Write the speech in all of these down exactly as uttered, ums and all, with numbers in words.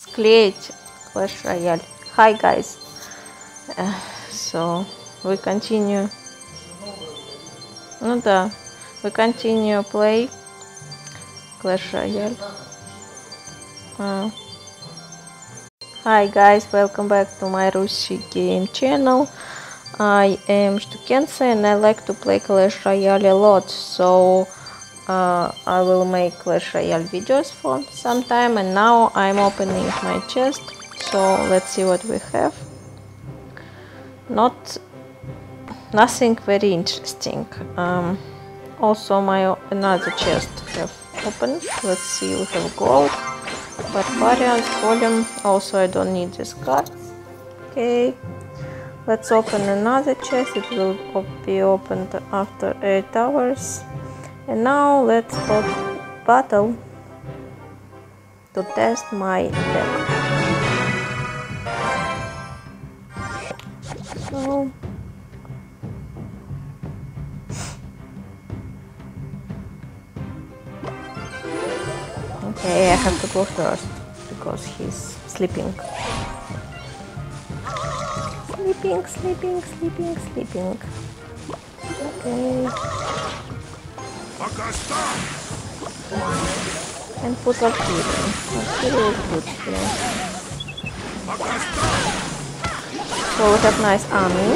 Склеить Clash Royale. Hi guys. Uh, so we continue. Ну да, we continue play Clash Royale. Uh, hi guys, welcome back to my Russian game channel. I am Shtuky and I like to play Clash Royale a lot, so uh, I will make Clash Royale videos for some time. And now I'm opening my chest, so let's see what we have. Not nothing very interesting. Um, also my another chest have opened. Let's see, we have gold, barbarians, golem. Also I don't need this card. Okay. Let's open another chest. It will be opened after eight hours. And now let's go battle to test my deck. So okay, I have to go first because he's sleeping. Sleeping, sleeping, sleeping, sleeping. Okay. And put Valkyrie. Valkyrie is good here. So we have nice army.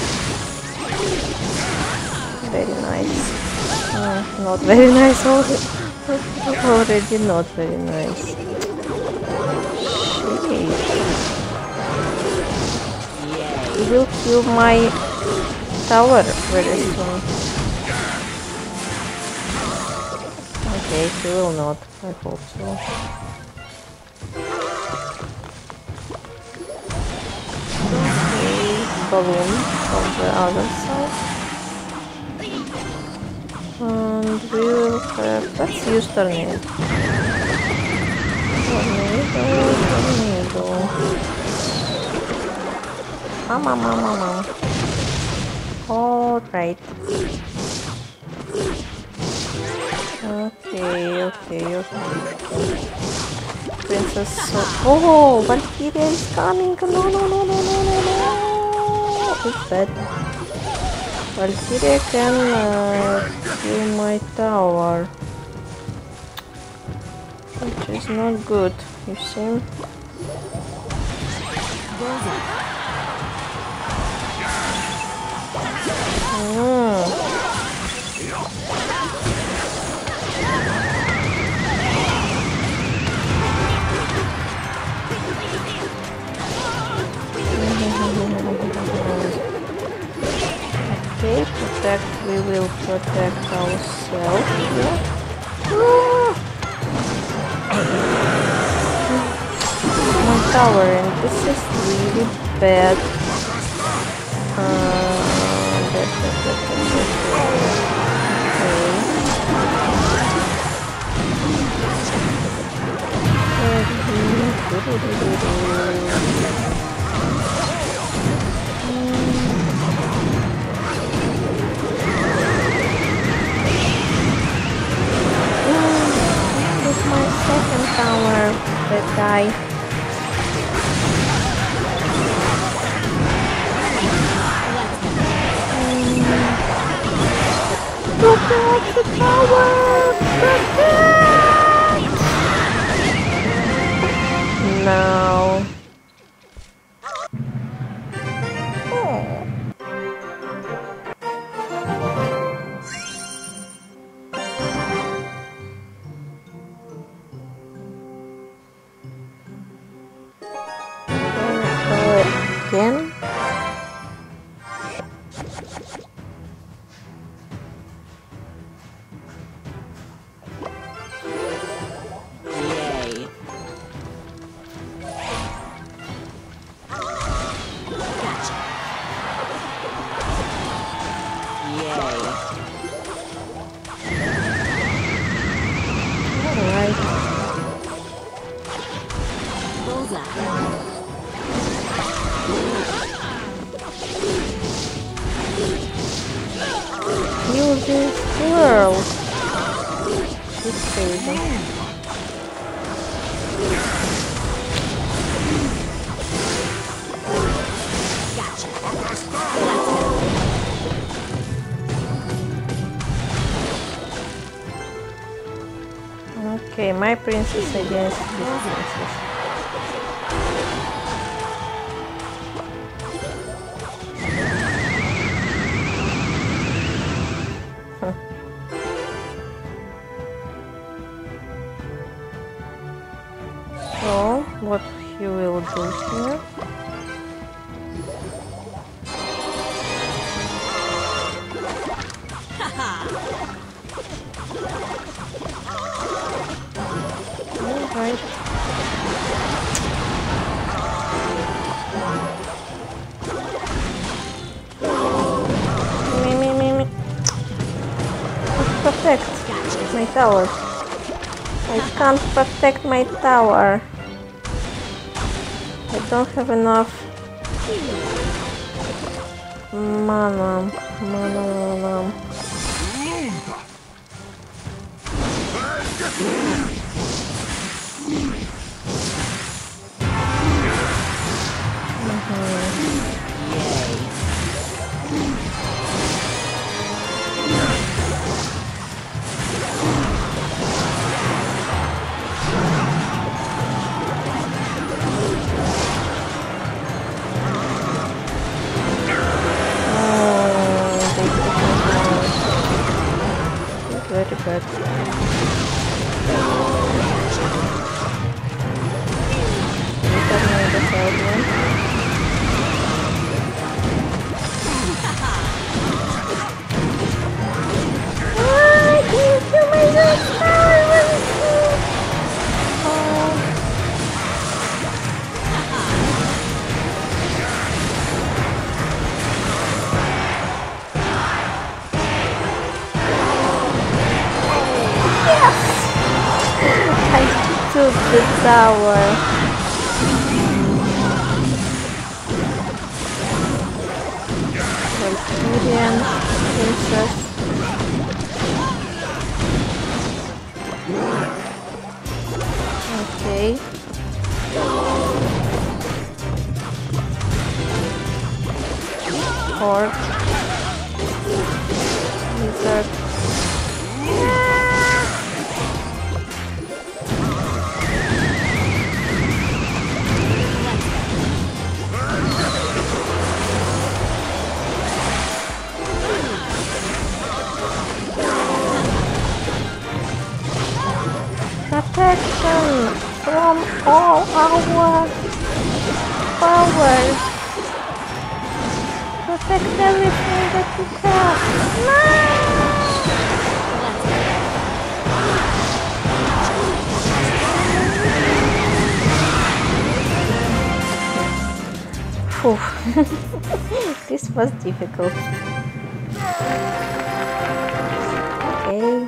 Very nice. Uh, not very nice already. Already not very nice. Shit. He will kill my tower very soon. Okay, he will not. I hope so. Okay, balloon from the other side. And we will have... let's use tornado. Tornado, tornado. Mama, mama, mama. All right. Okay, okay, okay. Princess. So oh, Valkyria is coming. No, no, no, no, no, no, no. It's bad. Valkyria can uh, kill my tower, which is not good. You see? Mm. Okay, protect, we will protect ourselves here. Ah! My tower, and this is really bad. Uh, that, that, that, that, that. This is my second tower, that guy. Protect the tower! Protect! No. Oh. Again? Use this girl. She's crazy. my princess against this princess. So, what he will do here? Alright. Me, me, me, me. Protect my tower. I can't protect my tower. I don't have enough mana. Mana, mana. Very bad. Took the tower. Valkyrian princess. Okay. Horde. Wizard. Protection from all our powers. Protect everything that you have. No! This was difficult. Okay.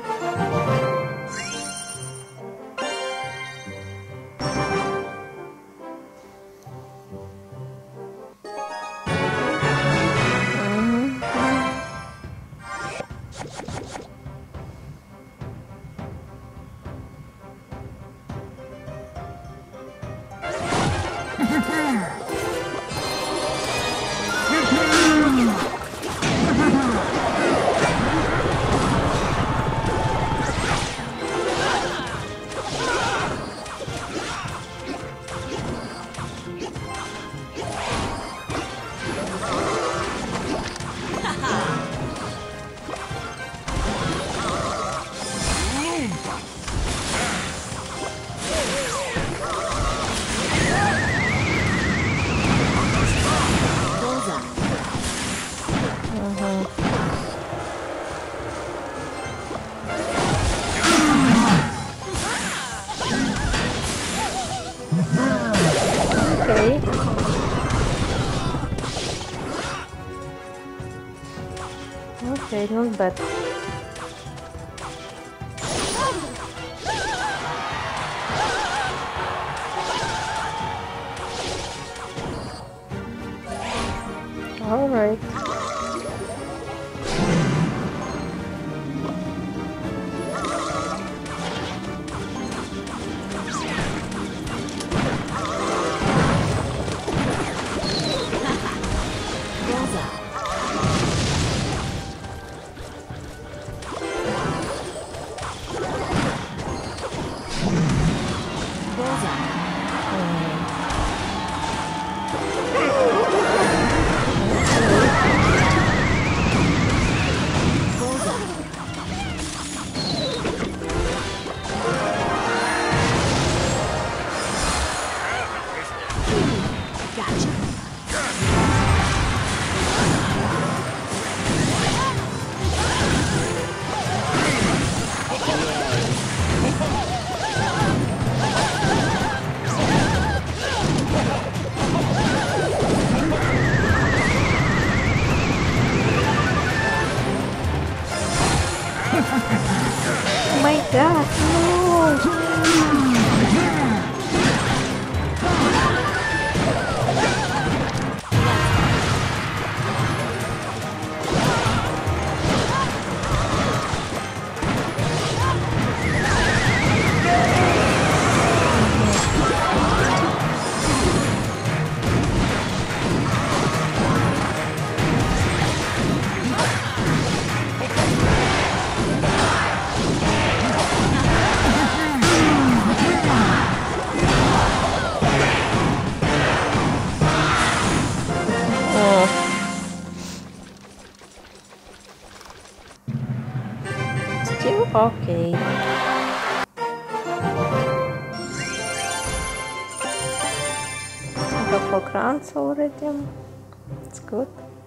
Okay. Okay, not bad. All right. Gotcha. Oh my god, no! Still okay. I have four crowns already. It's good.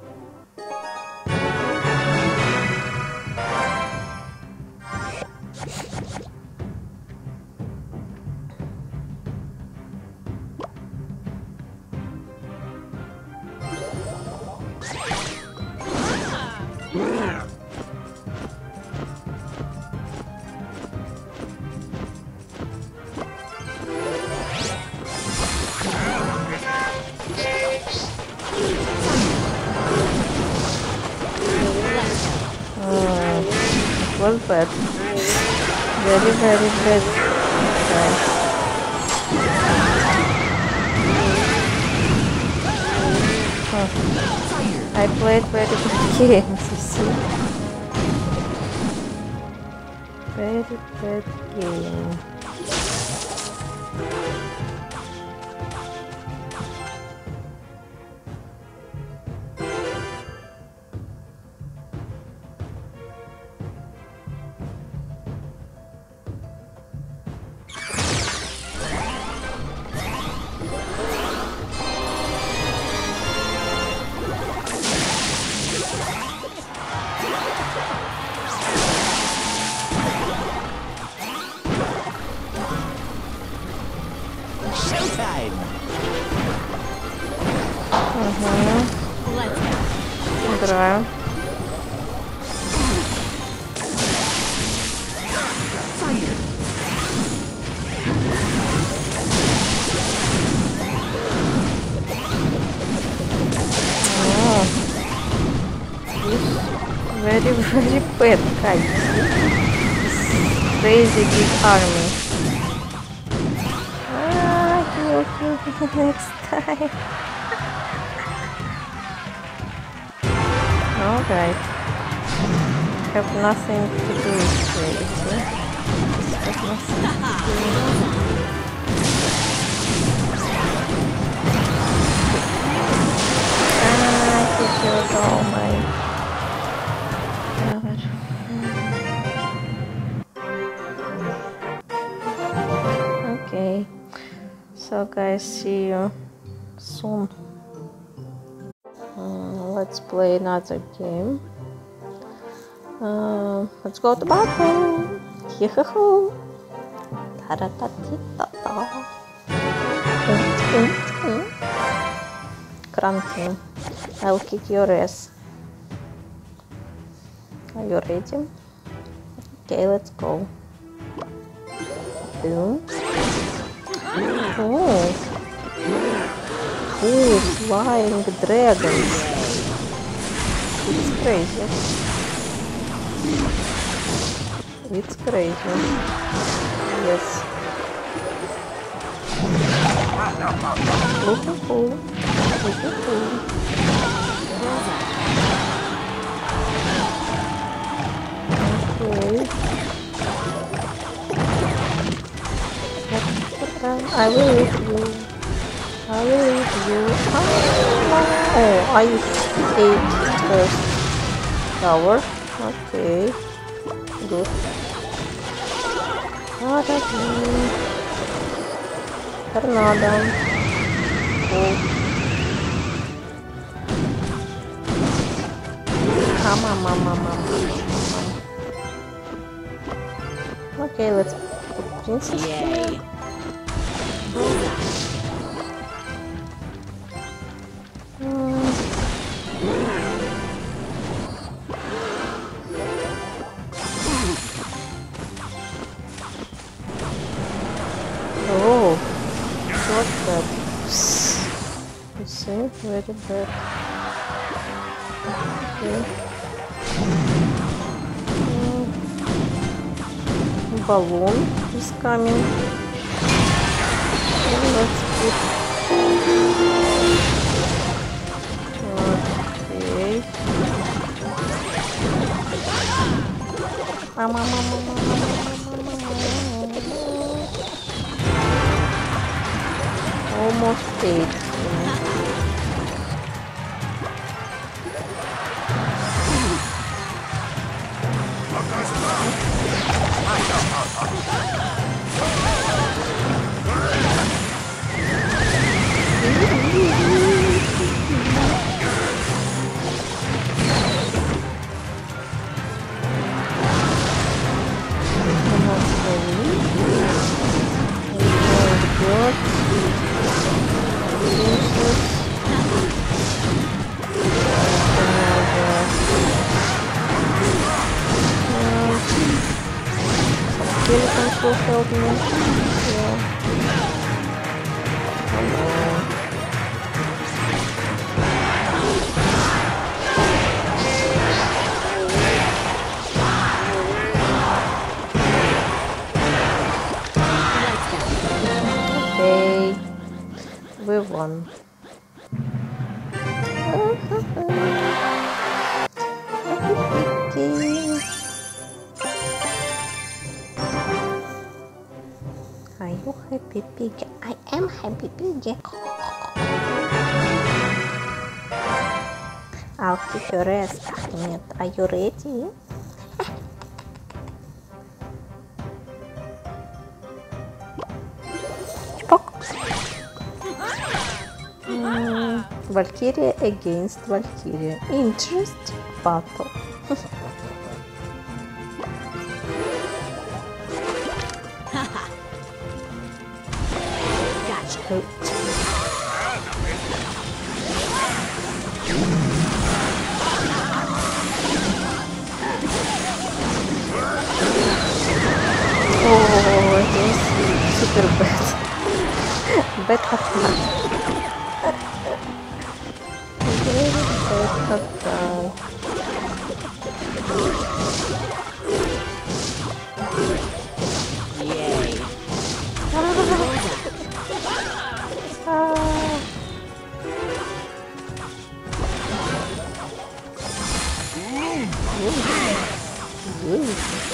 Was bad. Very, very bad. Right. Huh. I played very good games, you see. Very bad game. Играю. Oh, very, very bad guys. This crazy big army. Ah, he'll kill me next time. Alright. Have nothing to do with crazy. Have nothing to do. Ah, he killed all my cover. Okay. So guys, see you soon. Let's play another game. Uh, let's go to battle. Yahoo! Cranky, I'll kick your ass. Are you ready? Okay, let's go. Boom. Oh. Oh, flying dragons. It's crazy. It's crazy. Yes. Looking cool. Looking cool. Okay. I will leave you. I will leave you. Oh, I ate first tower. Okay. Good. What a thing. Tornado. Cool. Um, um, um, um, um, um. Okay, let's put princess here. Mm. Oh, what's that? You see, very bad. Okay. Mm. Balloon is coming. Okay, let's put. Okay. Mama, mama, mama, mama, almost eight. Skeletons will help me. Yeah. Okay, we won. Are you happy, piggy? I am happy, piggy. I'll kick your ass, Ahmed. Are you ready? mm, Valkyria against Valkyria. Interesting battle. Gotcha. Oh, it is super bad. Bad attack. Very bad attack. Yay. Ah. Ooh.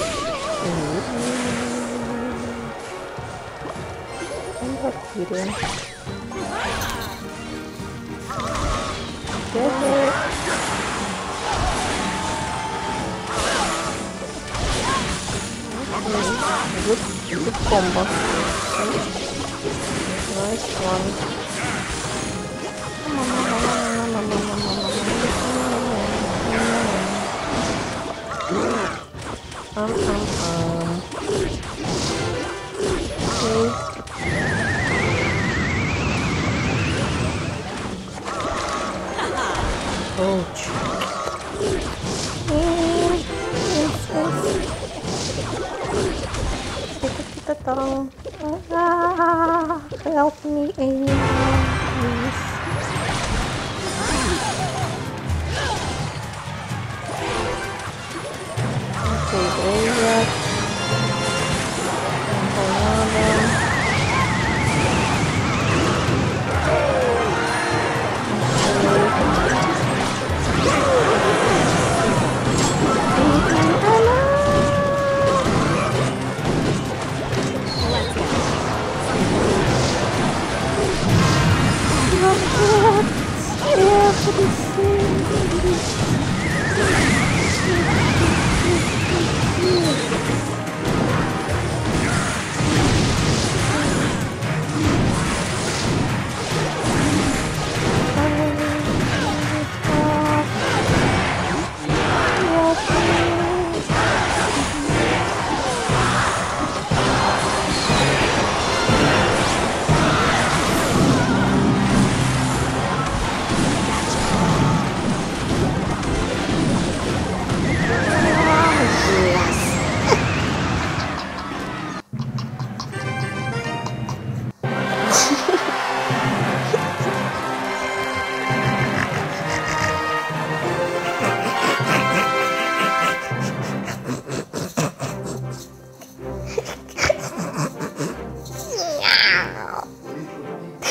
I'm not kidding. Get it. Good, good combo. Nice one. Um, um, um. Okay. Ouch. Yes, yes. Ah, help me, anyone, please. Okay, graveyard.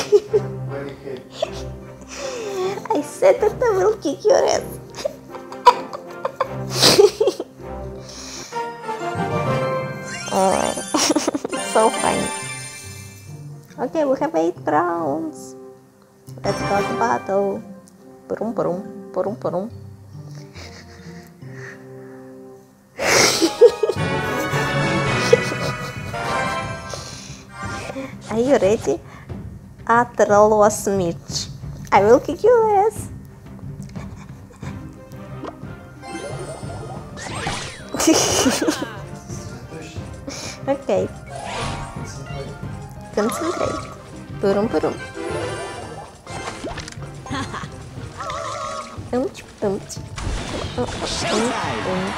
Very heavy. I said that I will kick your ass. Alright. So funny. Okay, we have eight crowns. Let's go to battle. Boom, boom, boom, boom. Are you ready? Atrolos Mitch. I will kick your ass. Okay. Concentrate. Purum purum. Umch umch. Umch umch.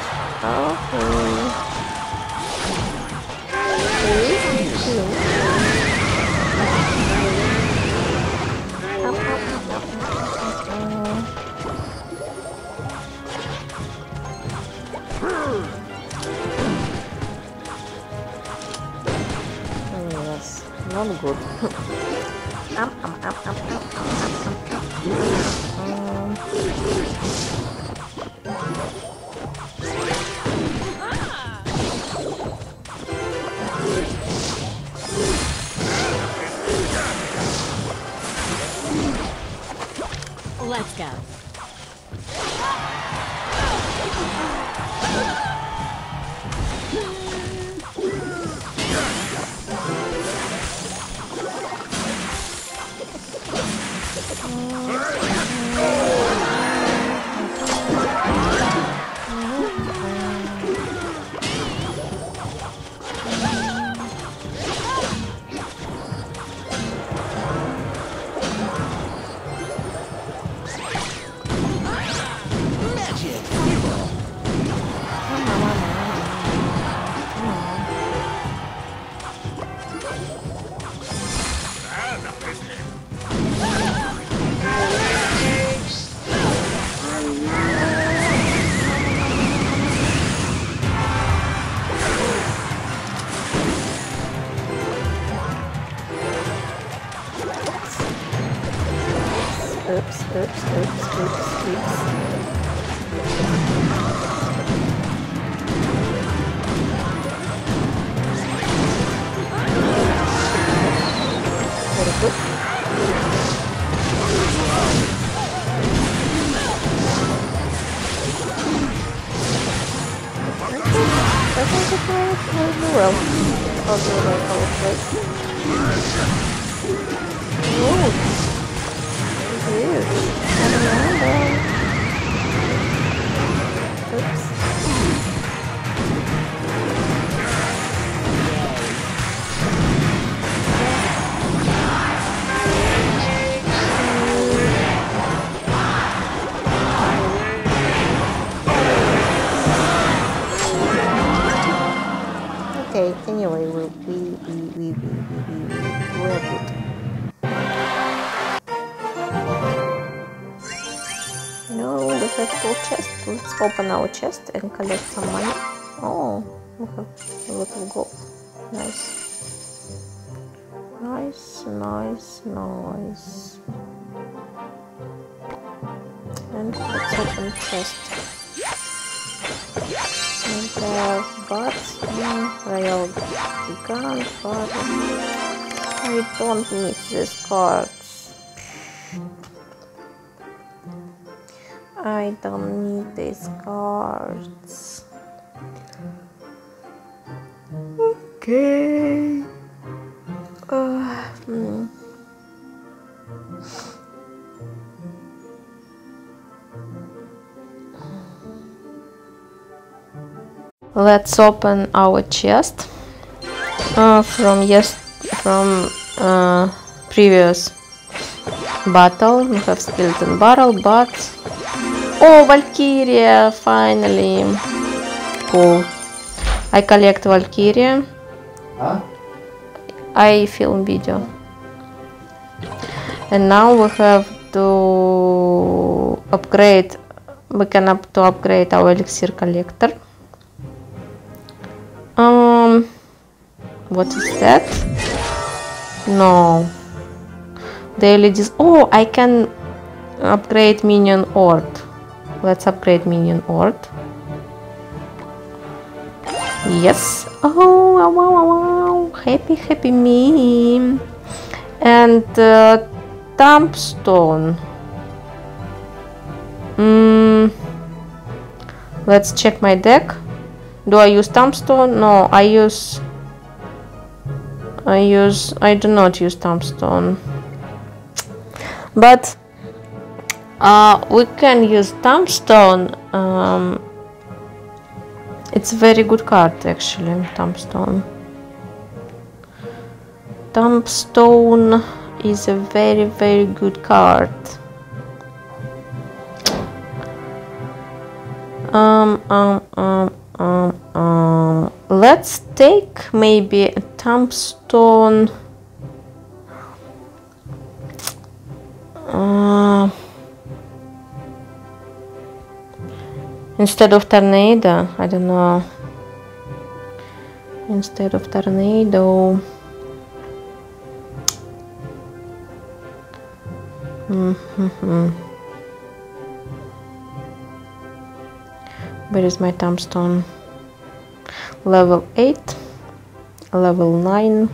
Yes, not good. Up, up, up, up, up, up, um. Let's go. Oops, oops, oops, oops, oops. Very good. I think it went really well. I'll do it like all place. Ooh. Huge. I remember. Oops. Okay, anyway, we we we we we we we we're good. No, we have full chest. Let's open our chest and collect some money. Oh, we have a lot of gold. Nice. Nice, nice, nice. And let's open chest. And we have bats, Royale Gigant, but I don't need these cards. I don't need these cards. Okay. Uh, hmm. Let's open our chest uh, from yes from uh, previous battle. We have skeleton barrel, but oh, Valkyria, finally. Cool. I collect Valkyria. Huh? I film video. And now we have to upgrade. We can up to upgrade our elixir collector. Um, what is that? No. Daily dis- Oh, I can upgrade minion ord. Let's upgrade minion ord. Yes. Oh, wow, wow, wow. Happy, happy me. And uh, tombstone. Mm. Let's check my deck. Do I use tombstone? No, I use... I use... I do not use tombstone. But uh, we can use tombstone. Um, it's a very good card, actually, tombstone. Tombstone is a very, very good card. Um, um, um, um, um. Let's take maybe a tombstone. Uh, instead of tornado, I don't know. Instead of tornado. Mm-hmm. Where is my tombstone? Level eight, level nine.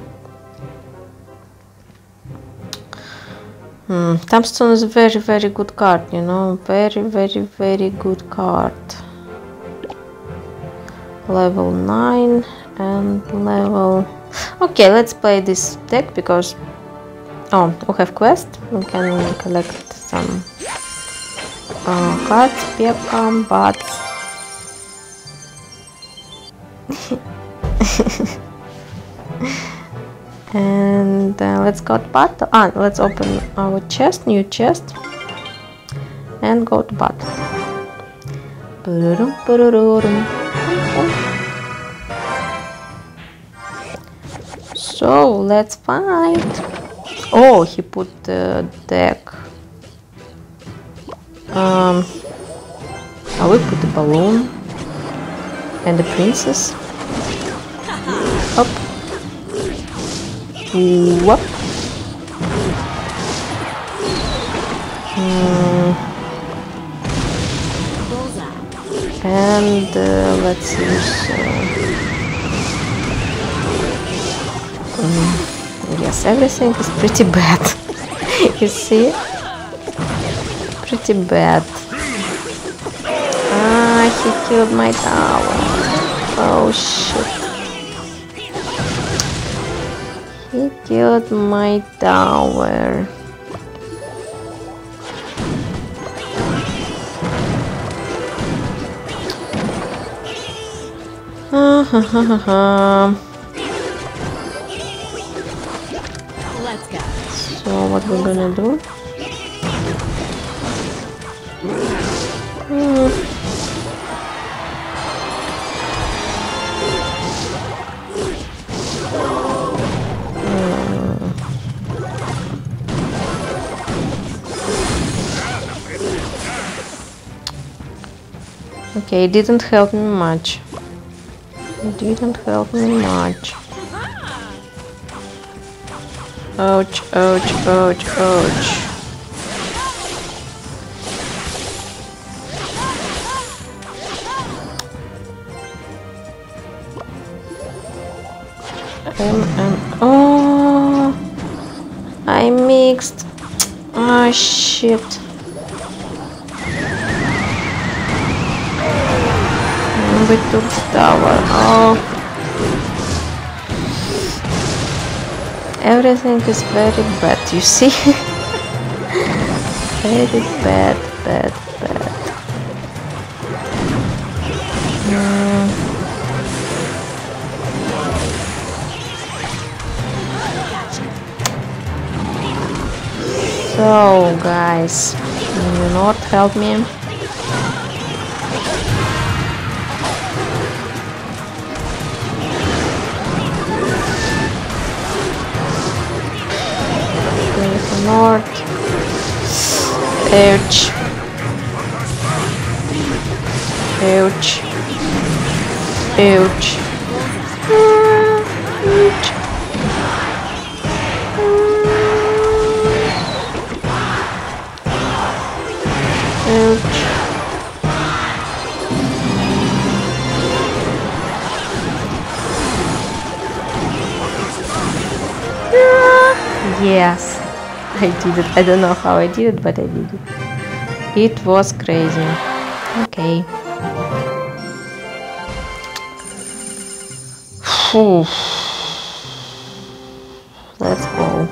Hmm. Tombstone is a very, very good card, you know, very, very, very good card. Level nine and level... Okay, let's play this deck because... Oh, we have quest. We can collect some uh, cards, Pekka, bats. And uh, let's go to battle. Ah, let's open our chest, new chest, and go to battle. So let's fight. Oh, he put the deck. Um, I will put the balloon and the princess. Up. Whoop. Mm. And uh, let's use. Uh, mm, yes, everything is pretty bad. You see, pretty bad. Ah, he killed my tower. Oh shit. He killed my tower. Uh, ha, ha, ha, ha. Let's go. So what we're gonna do? Hmm. Okay, it didn't help me much. It didn't help me much. Ouch, ouch, ouch, ouch. Um, um, oh, I mixed. Oh shit. We took the tower. Oh, everything is very bad, you see. Very bad, bad, bad. Mm. So, guys, can you not help me? North. Ouch. Ouch. Ouch. Ouch. Ouch. Yes, I did it. I don't know how I did it, but I did it. It was crazy. Okay. Phew. Let's go.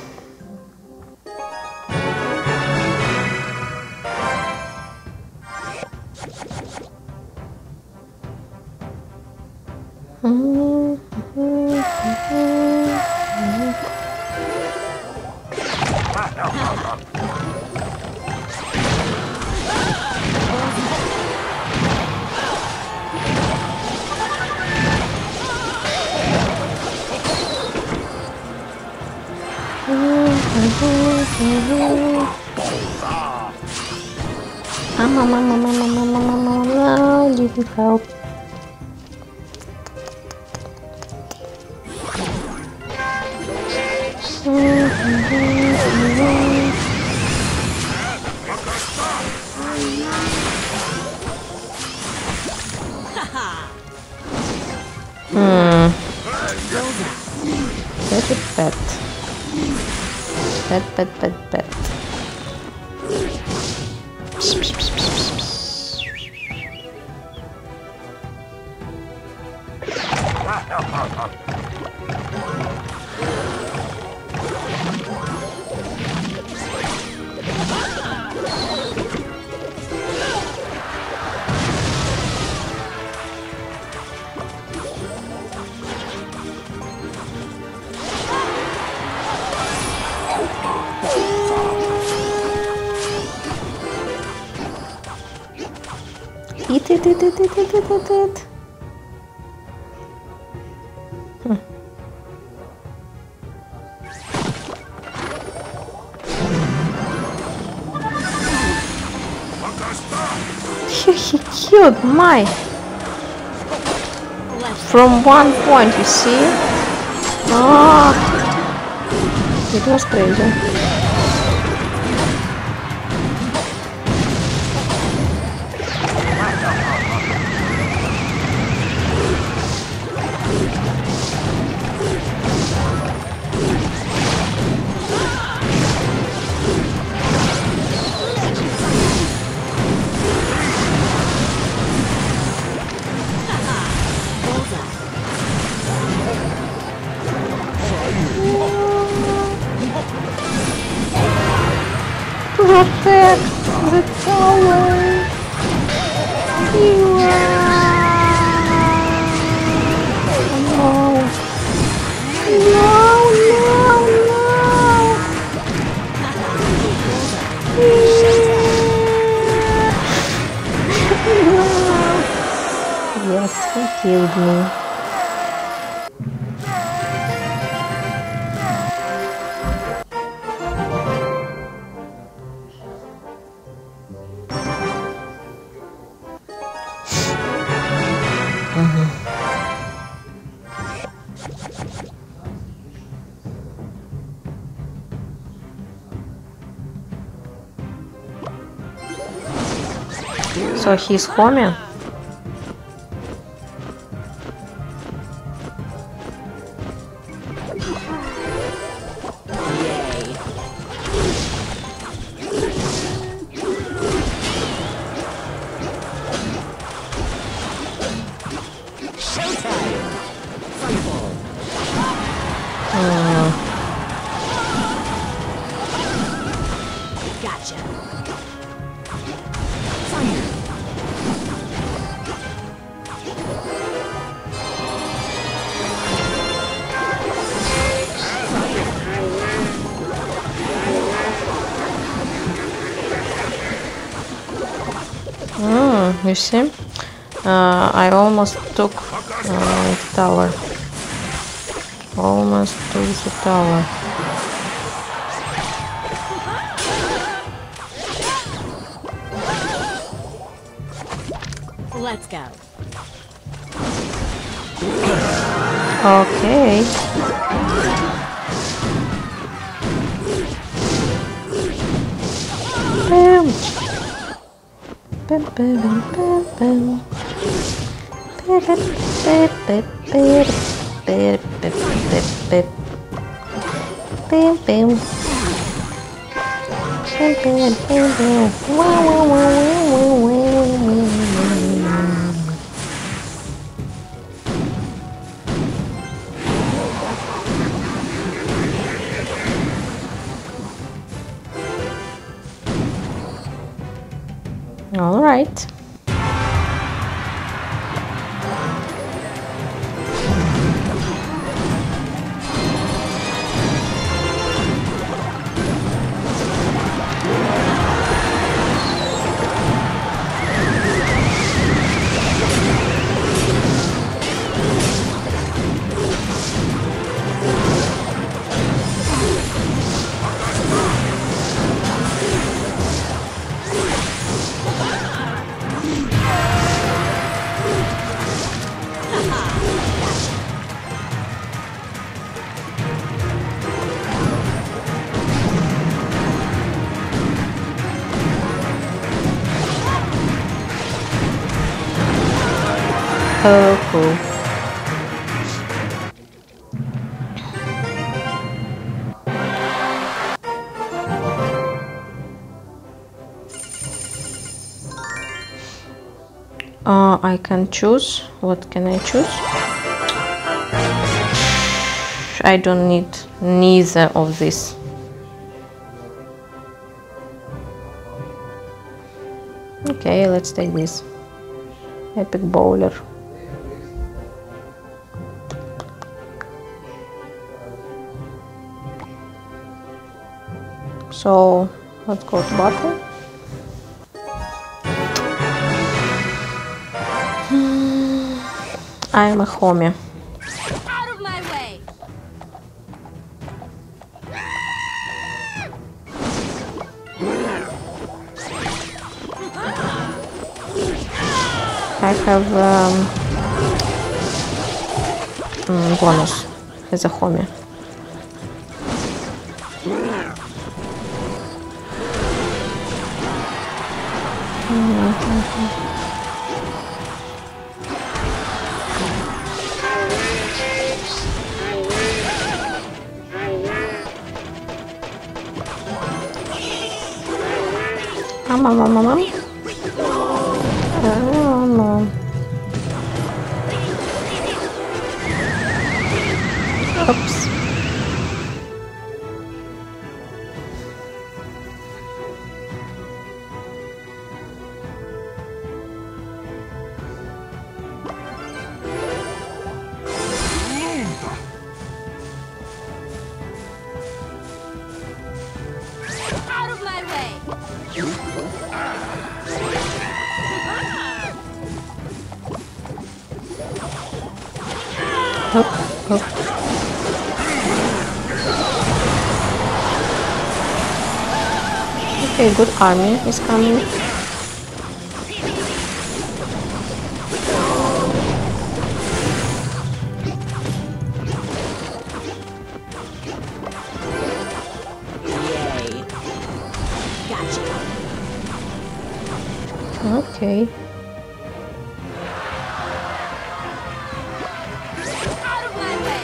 Mama, mama, mama, mama, mama, no, didn't help. Hmm. Very bad. Bad, bad, bad, bad. Eat it, eat it, eat it, eat it, eat it. Hmm. He killed my from one point, you see? Ah, it was crazy. Protect the tower! No! No, no, no! Yes, he killed me. So he's homie? You see, uh, I almost took uh, the tower. Almost took the tower. Let's go. Okay. Damn. All right. Oh, cool. Uh, I can choose. What can I choose? I don't need neither of this. Okay, let's take this. Epic bowler. So let's go to battle. I'm a homie. Out of my way. I have um, mm, bonus as a homie. Mama, mama, mama. Oh no. Oops. Out of my way. Hop, hop. Okay, good army is coming. Yay. Gotcha. Okay. Out of my way.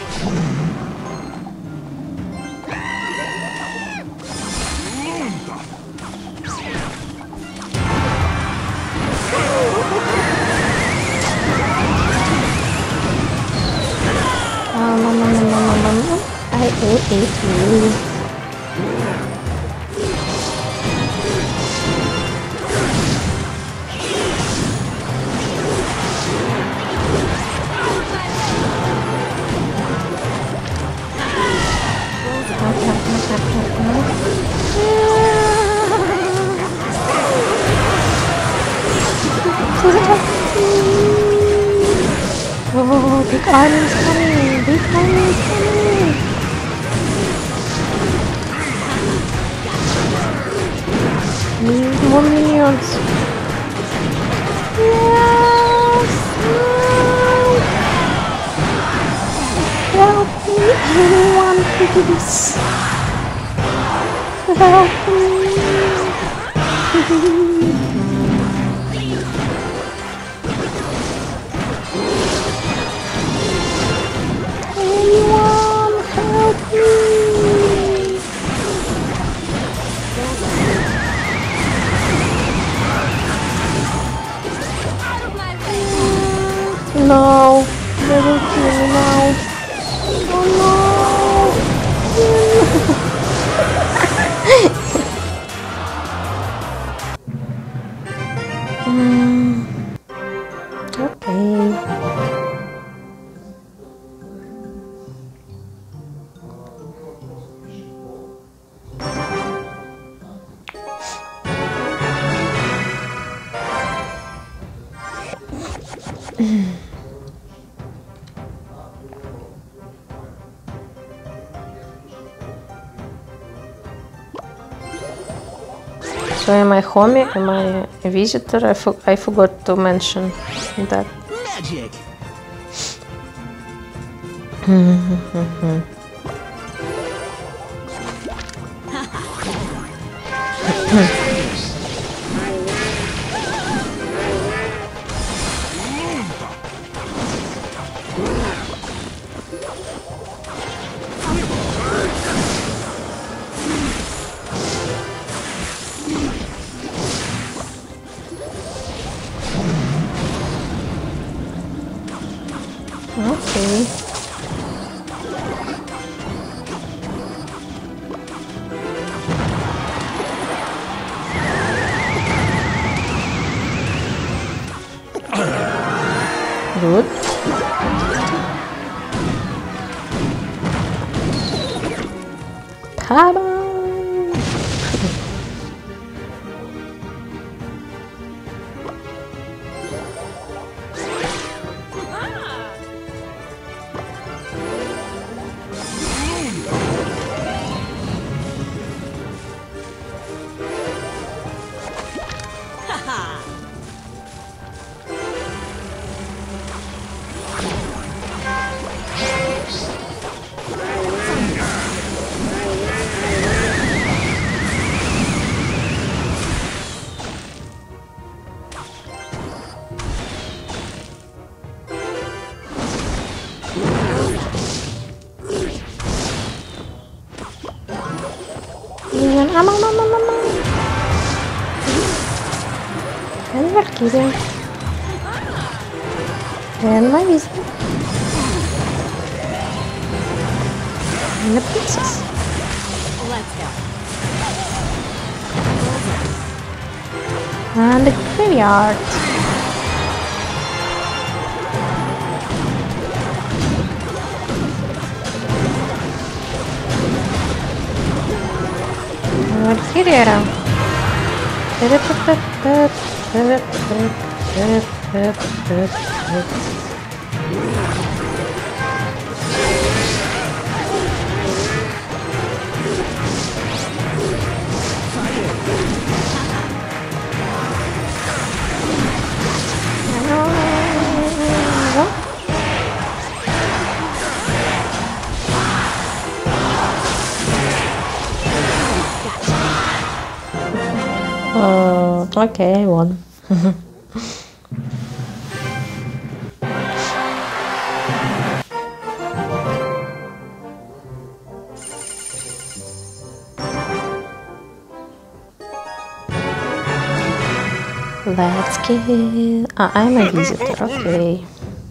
Um, um, um, um, um, um, um. I ate you. Oh, big army is coming! Big army is coming! Need more minions! Yes! No! Help me, anyone, please! Help me! Mm. Okay. So am I homie? Am I a visitor? I, for I forgot to mention that. Magic. Okay. Good. Ta-da! Am, am, am, am, am, am. And Valkyria. And my wizard. And the princess. Let's go. And the graveyard. Valkyria. Uh, okay, I won. Let's get... Ah, I'm a visitor, okay.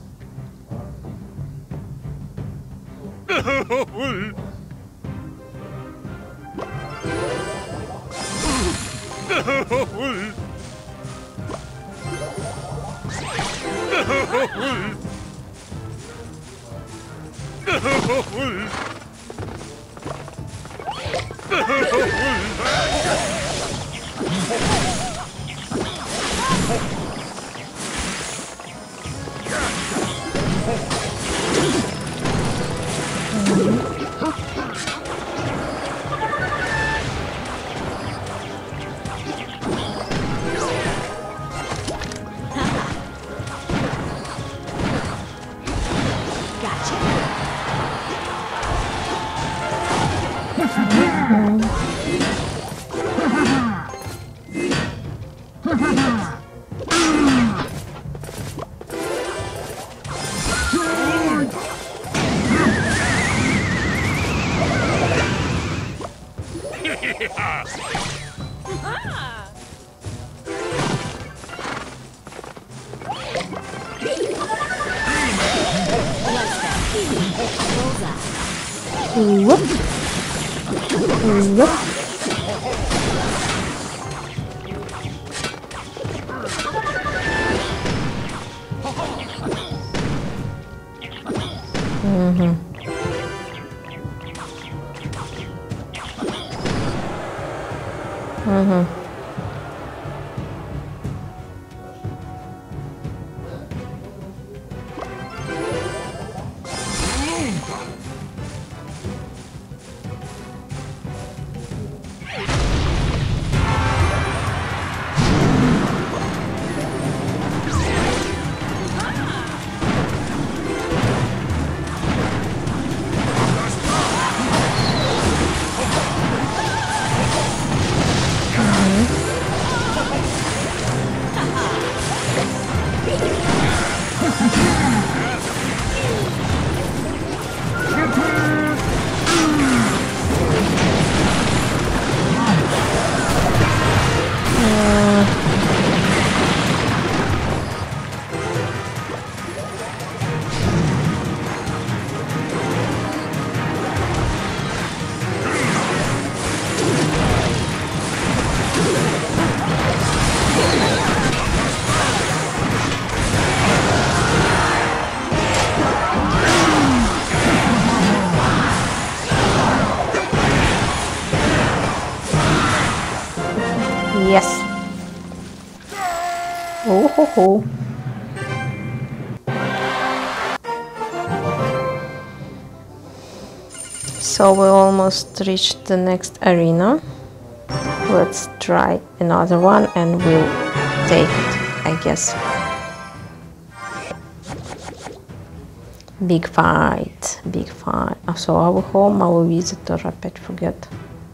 Whoop. Whoop. Mm-hmm. Mm-hmm. Yes. Oh ho ho. So we almost reached the next arena. Let's try another one and we'll take it, I guess. Big fight, big fight. So our home, our visitor, I bet forget.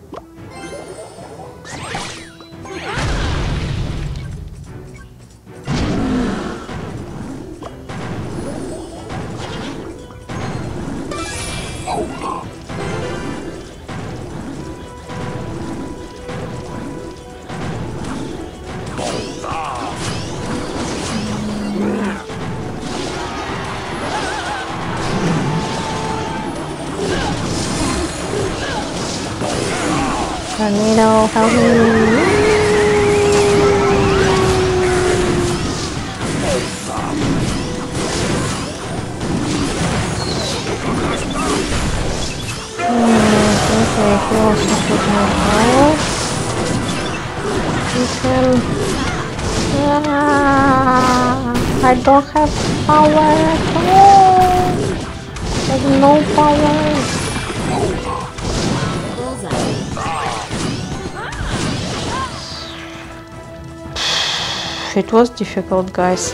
Tornado, help me! Okay, he also put more fire. He can... Ah, I don't have power at all! There's no power! It was difficult, guys.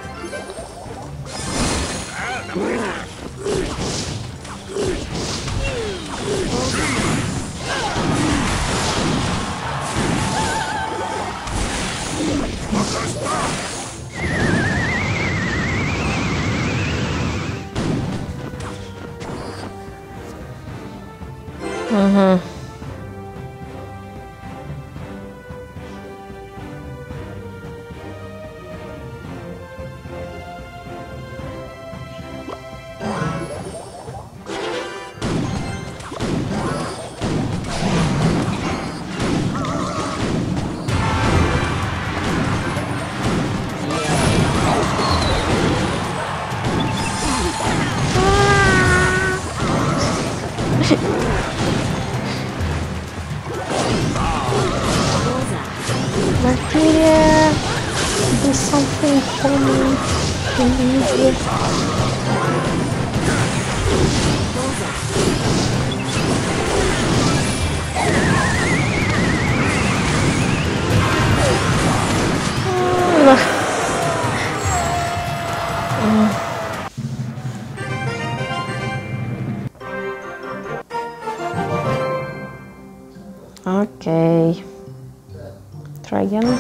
Mm-hmm. Materia, do something for me. Immediate. Okay. Try again.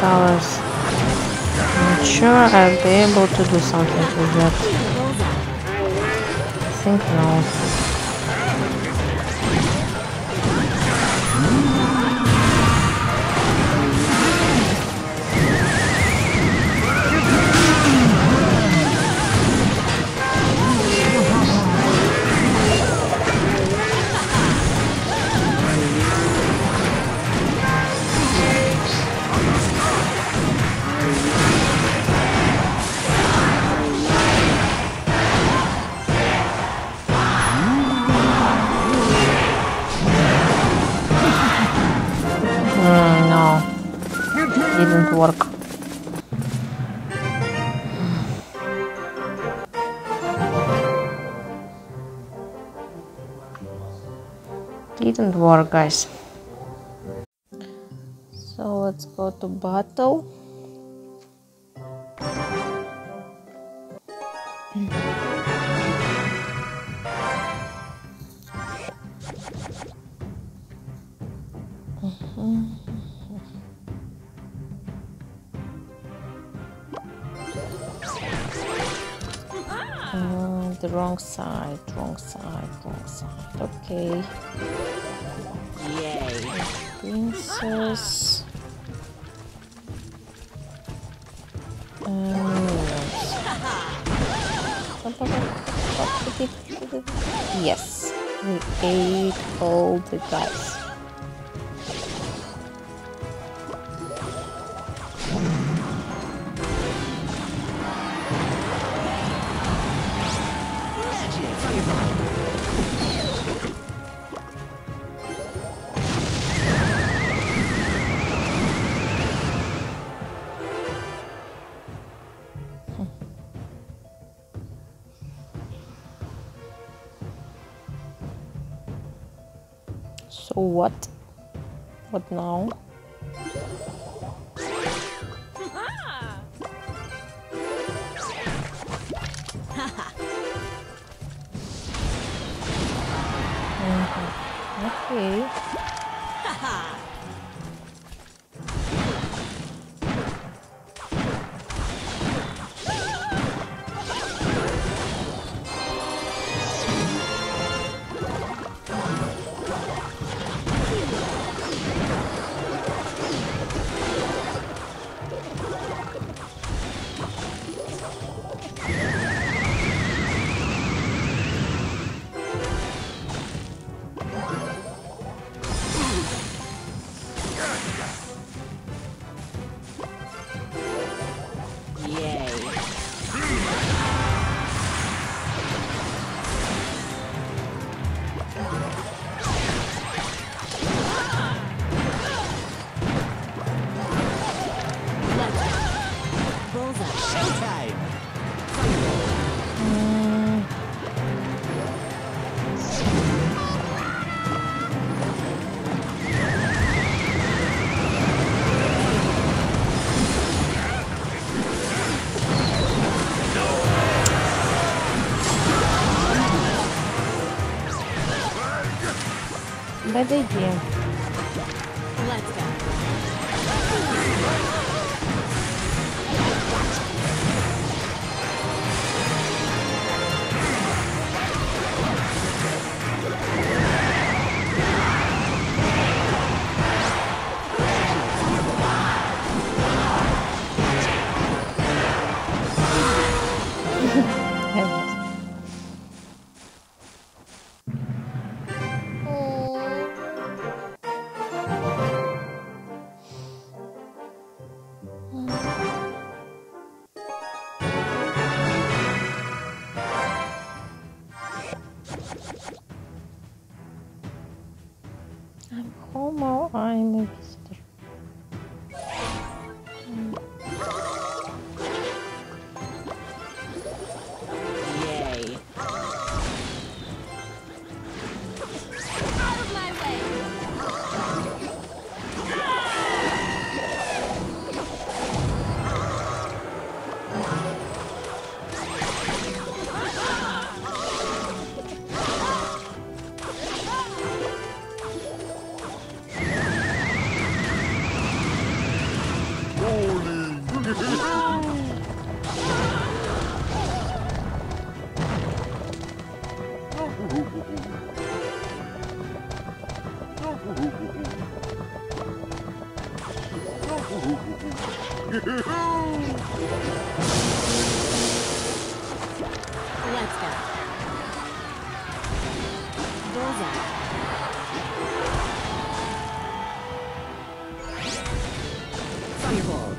colors. I'm not sure I'll be able to do something with that. I think no. Didn't work. Didn't work, guys. So let's go to battle. Uh, the wrong side, wrong side, wrong side. Okay. Yay. Princess. And yes, we ate all the guys. So what? What now? Mm-hmm. Okay. Bad idea. Let's go. I'm home or I'm a visitor. Yay. Out of my way. Let's go. Bullseye. Fireball.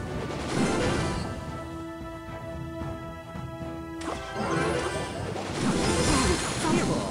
Fireball.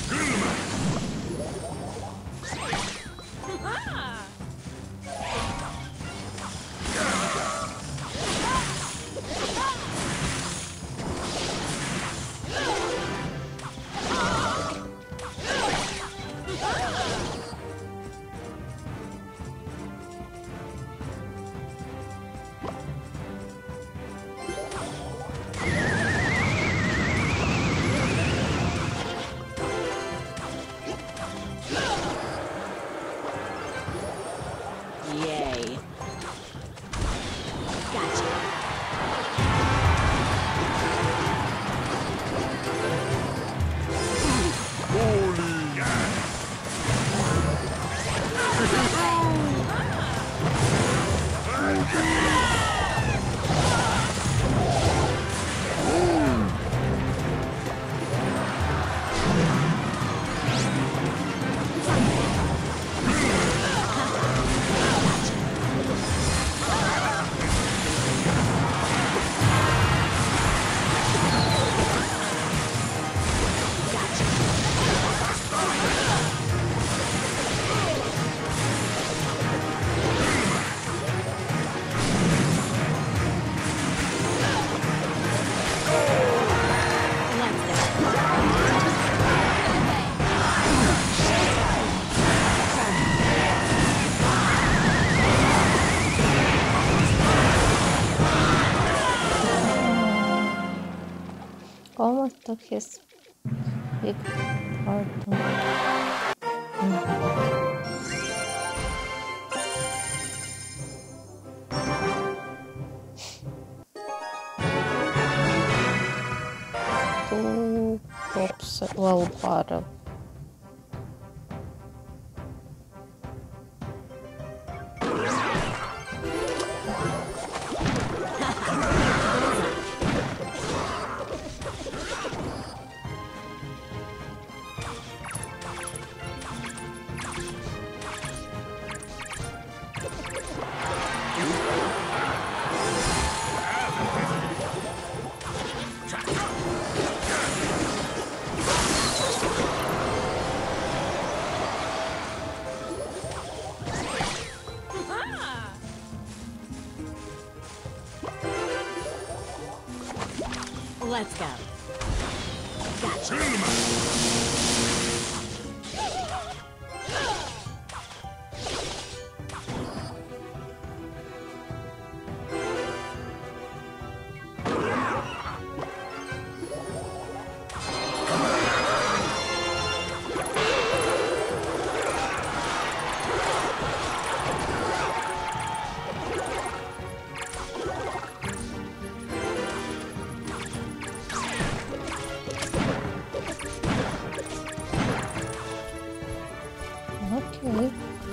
Yay. Gotcha. Almost took his big part. Two pops, well, bottle. Let's go. Gotcha. Okay.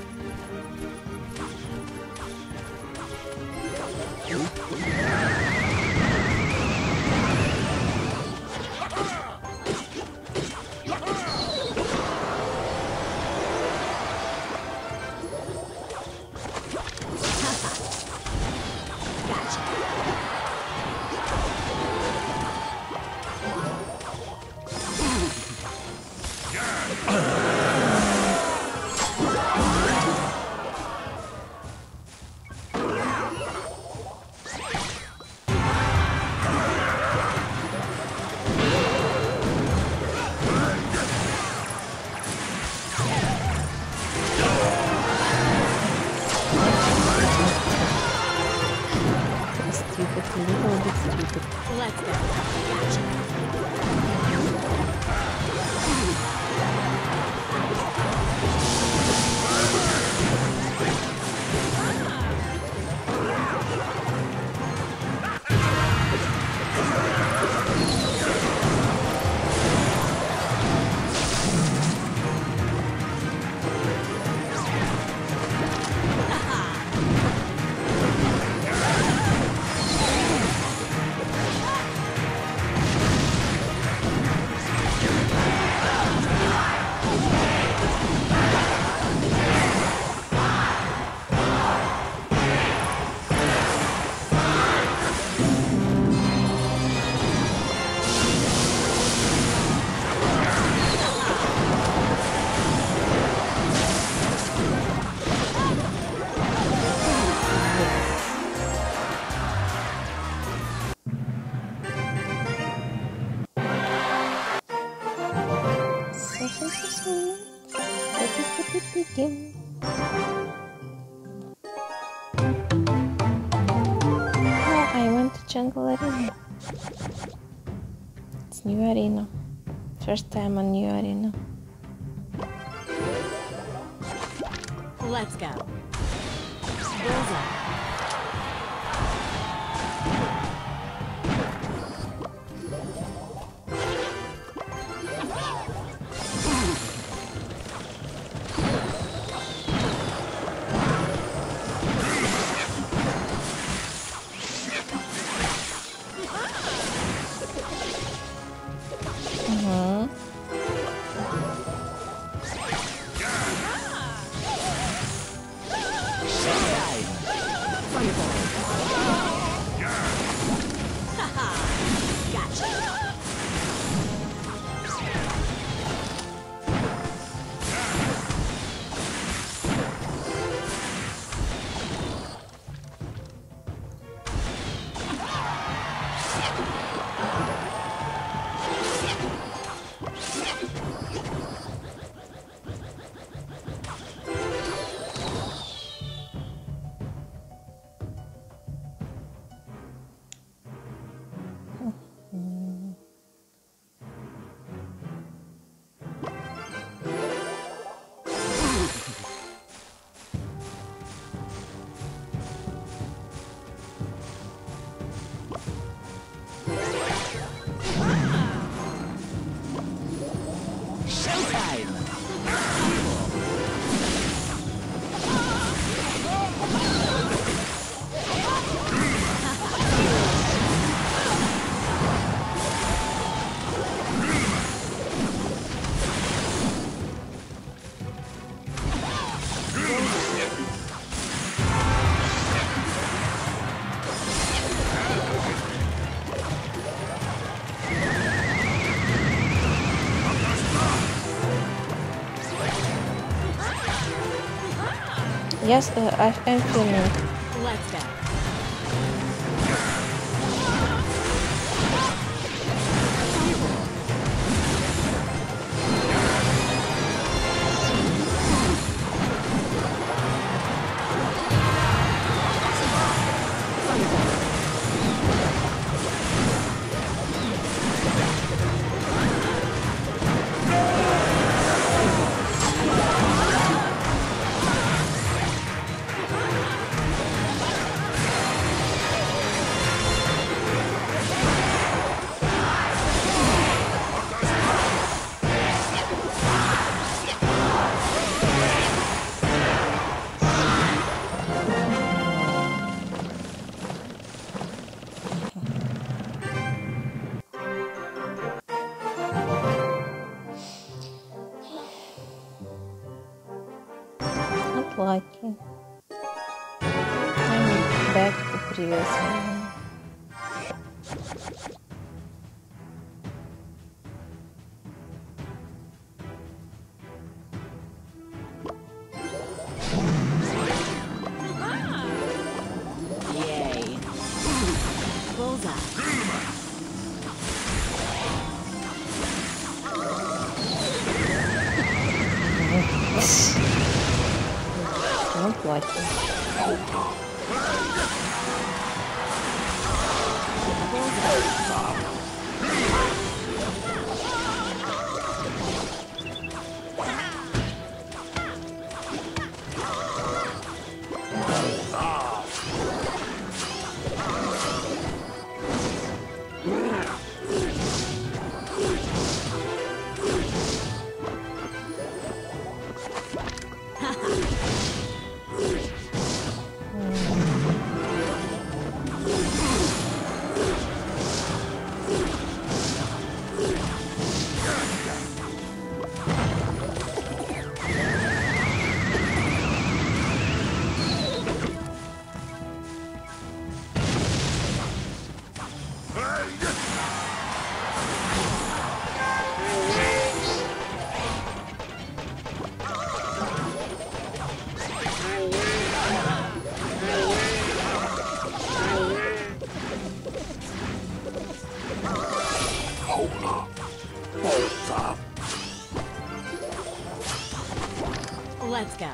Stupid, a little bit stupid. Let's go. Gotcha. begin. Oh, I went to jungle arena. It's new arena. First time on new arena. Let's go. Bullseye. Yes, uh, I, I'm filming. Let's go. Lucky. I'm back to previous one. Yay. Bullseye. Don't like it. Let's go.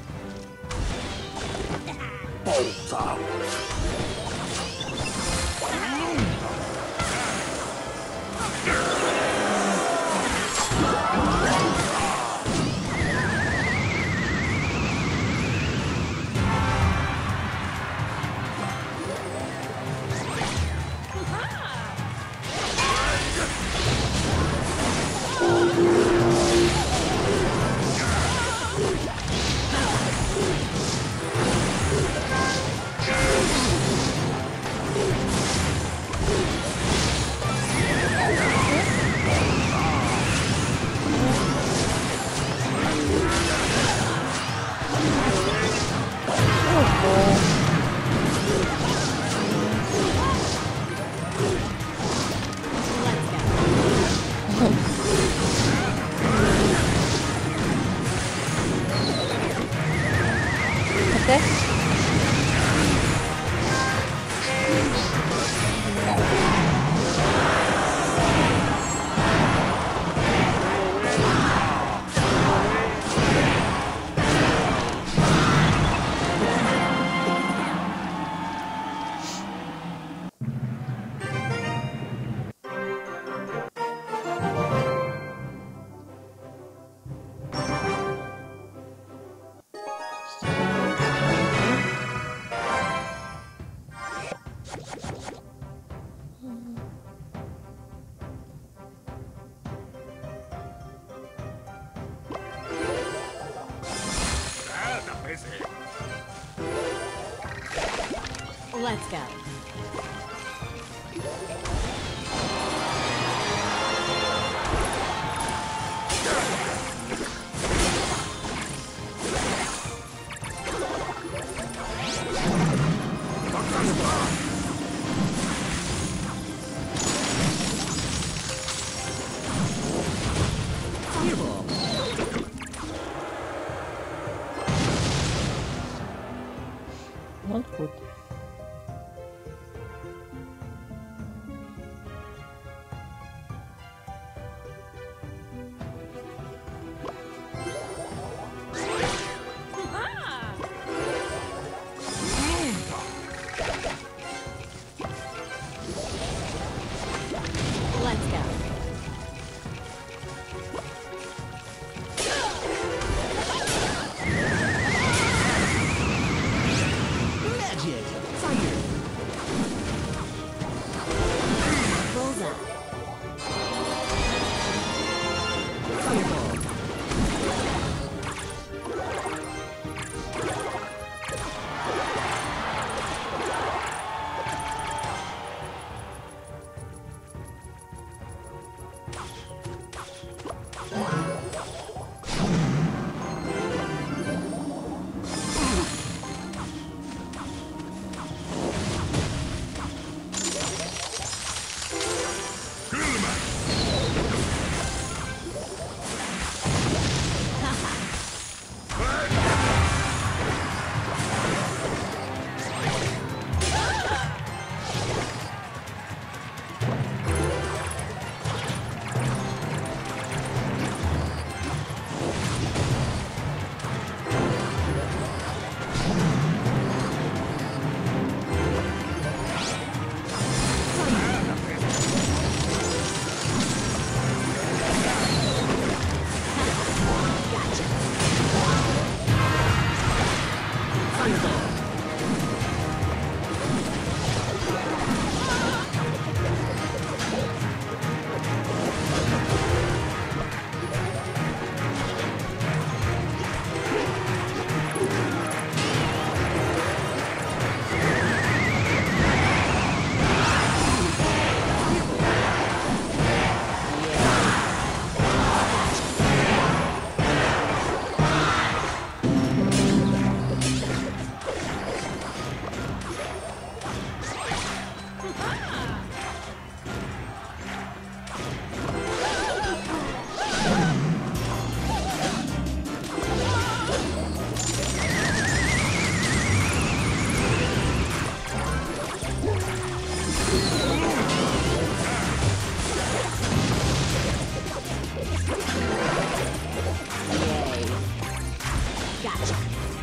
Okay. Let's go. Not good. Let's go. Magic! Gotcha.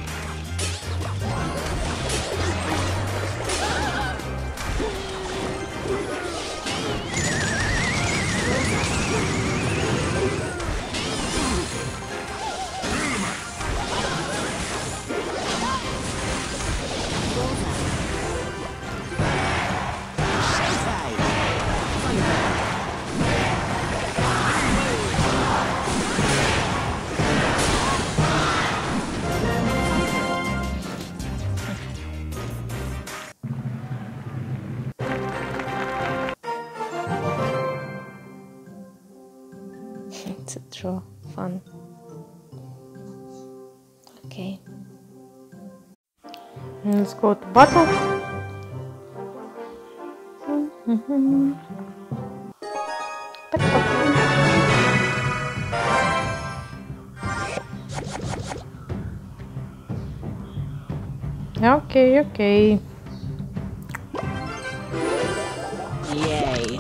It's a draw. Fun. Okay. Let's go to battle. Mm-hmm. Okay, okay. Yay.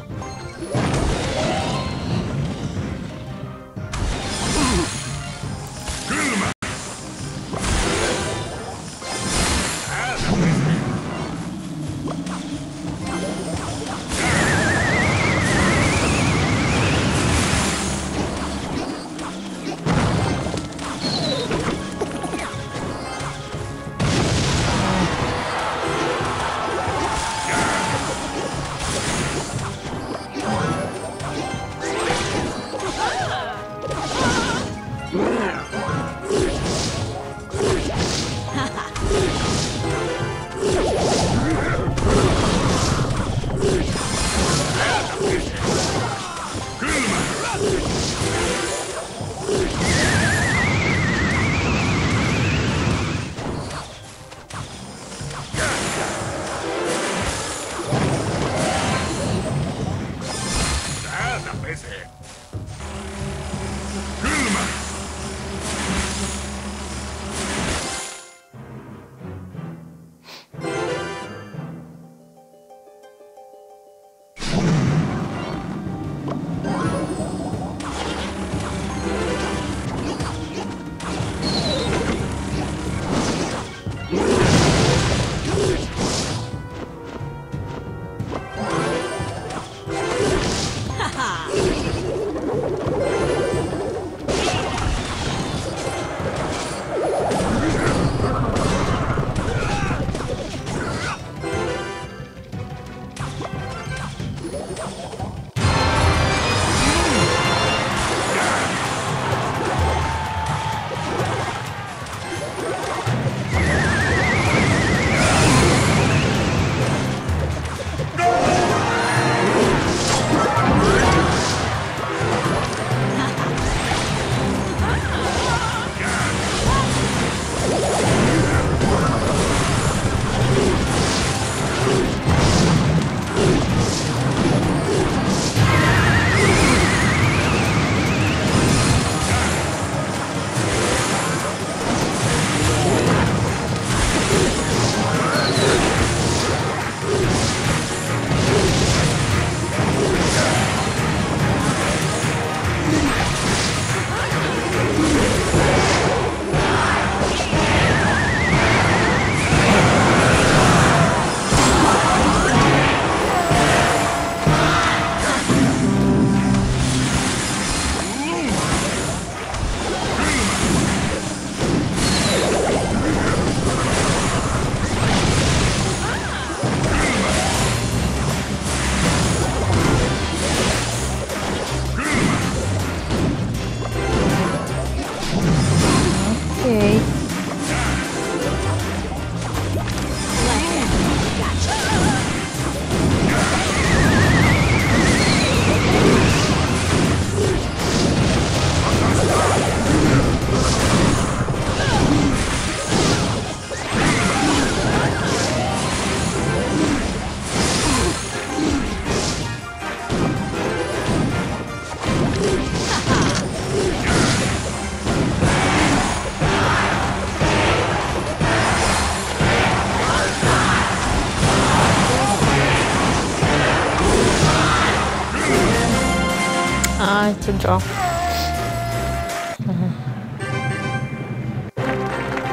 Ah, it's a draw. Mm-hmm.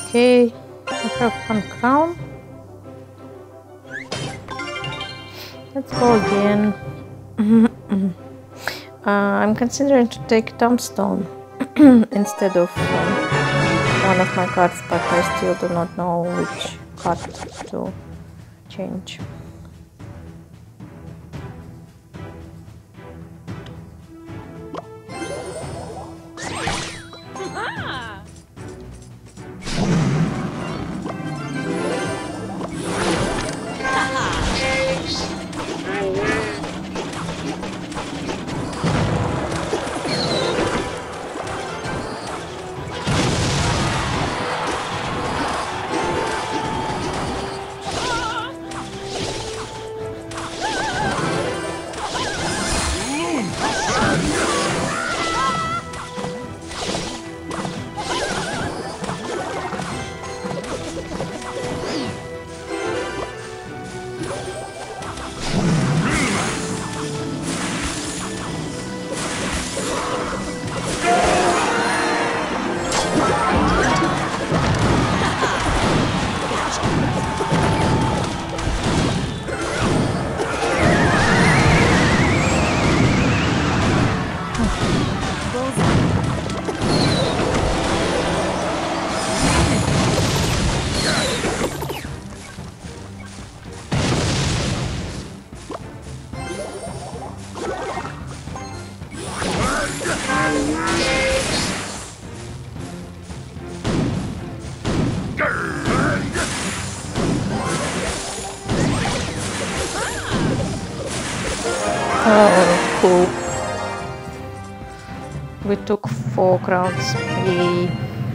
Okay, we have one crown. Let's go again. uh, I'm considering to take tombstone instead of um, one of my cards, but I still do not know which card to change. Oh, cool. We took four crowns. Yay.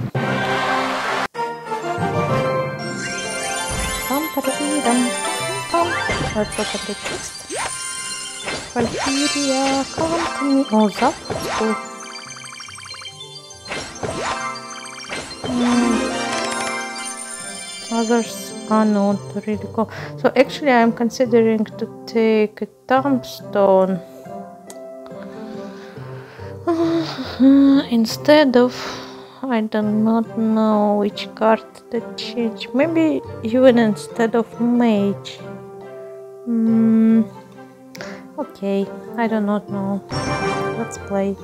Let's open the chest. Valkyria, come to me. Oh, that was cool. Mm. Others are not really cool. So actually I'm considering to take a tombstone instead of, I do not know which card to change. Maybe even instead of mage. Mm, okay, I do not know. Let's play.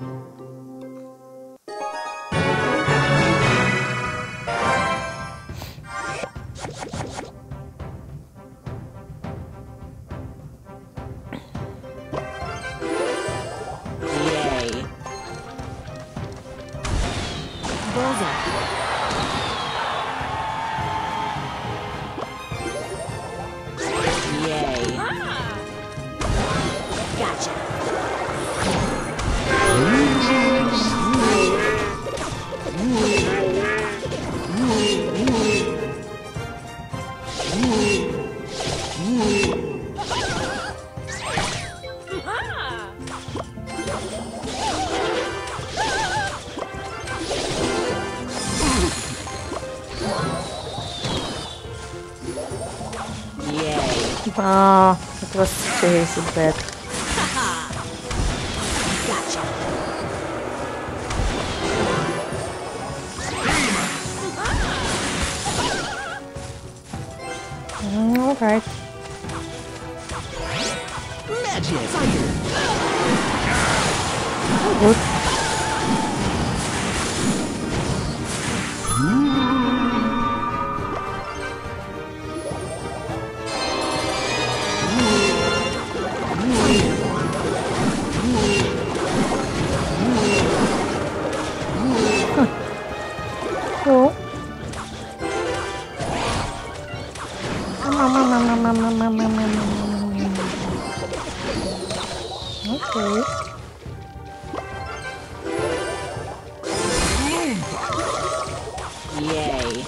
Ah, oh, it was such a easy bet. Gotcha. Mm, all right. Magic. Oh, good. Cool. Okay. Yay.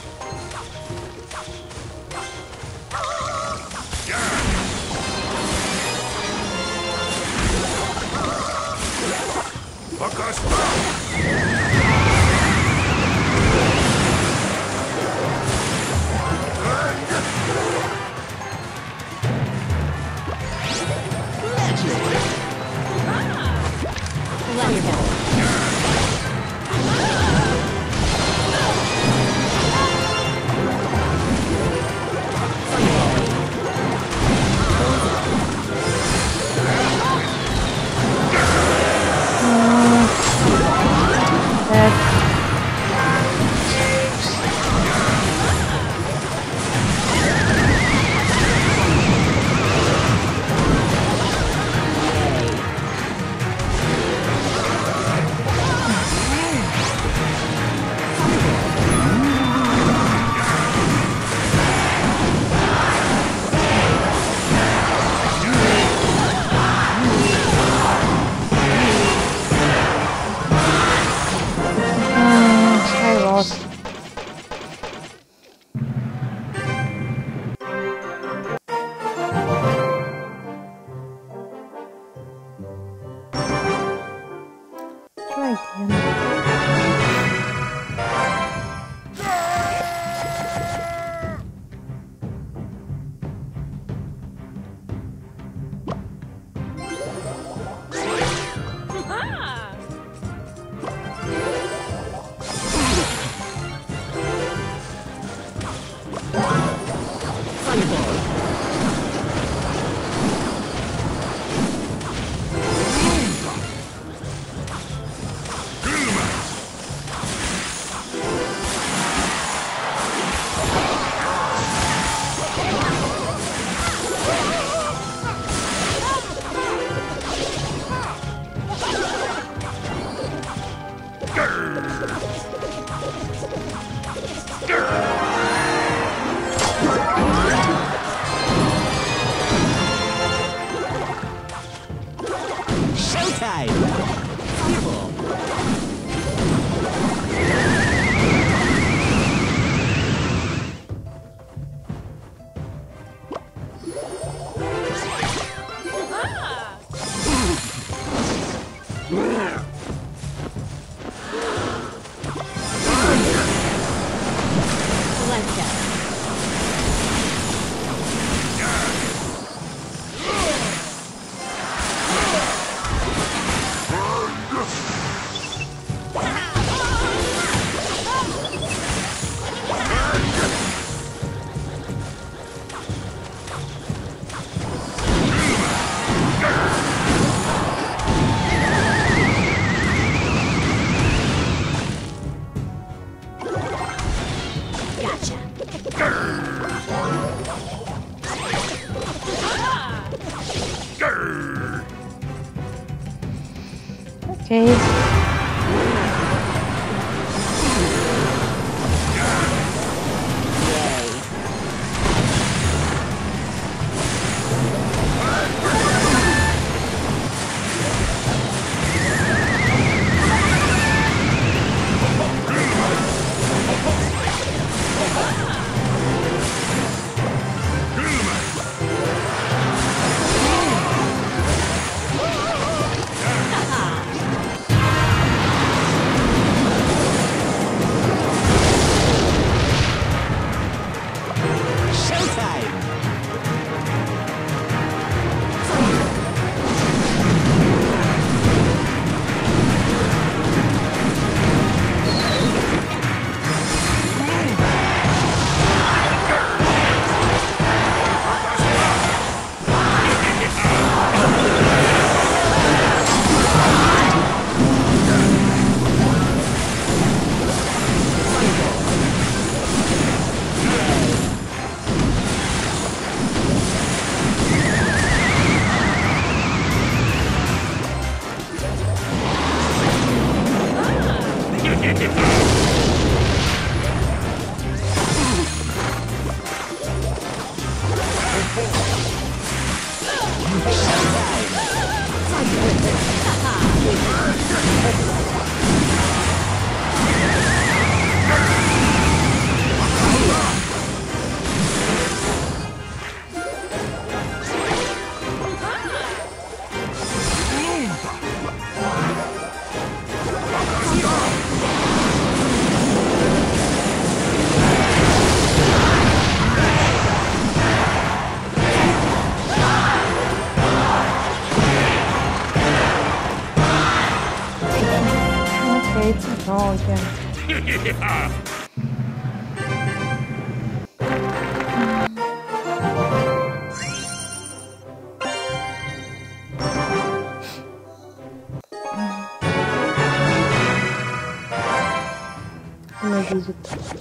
Она видит.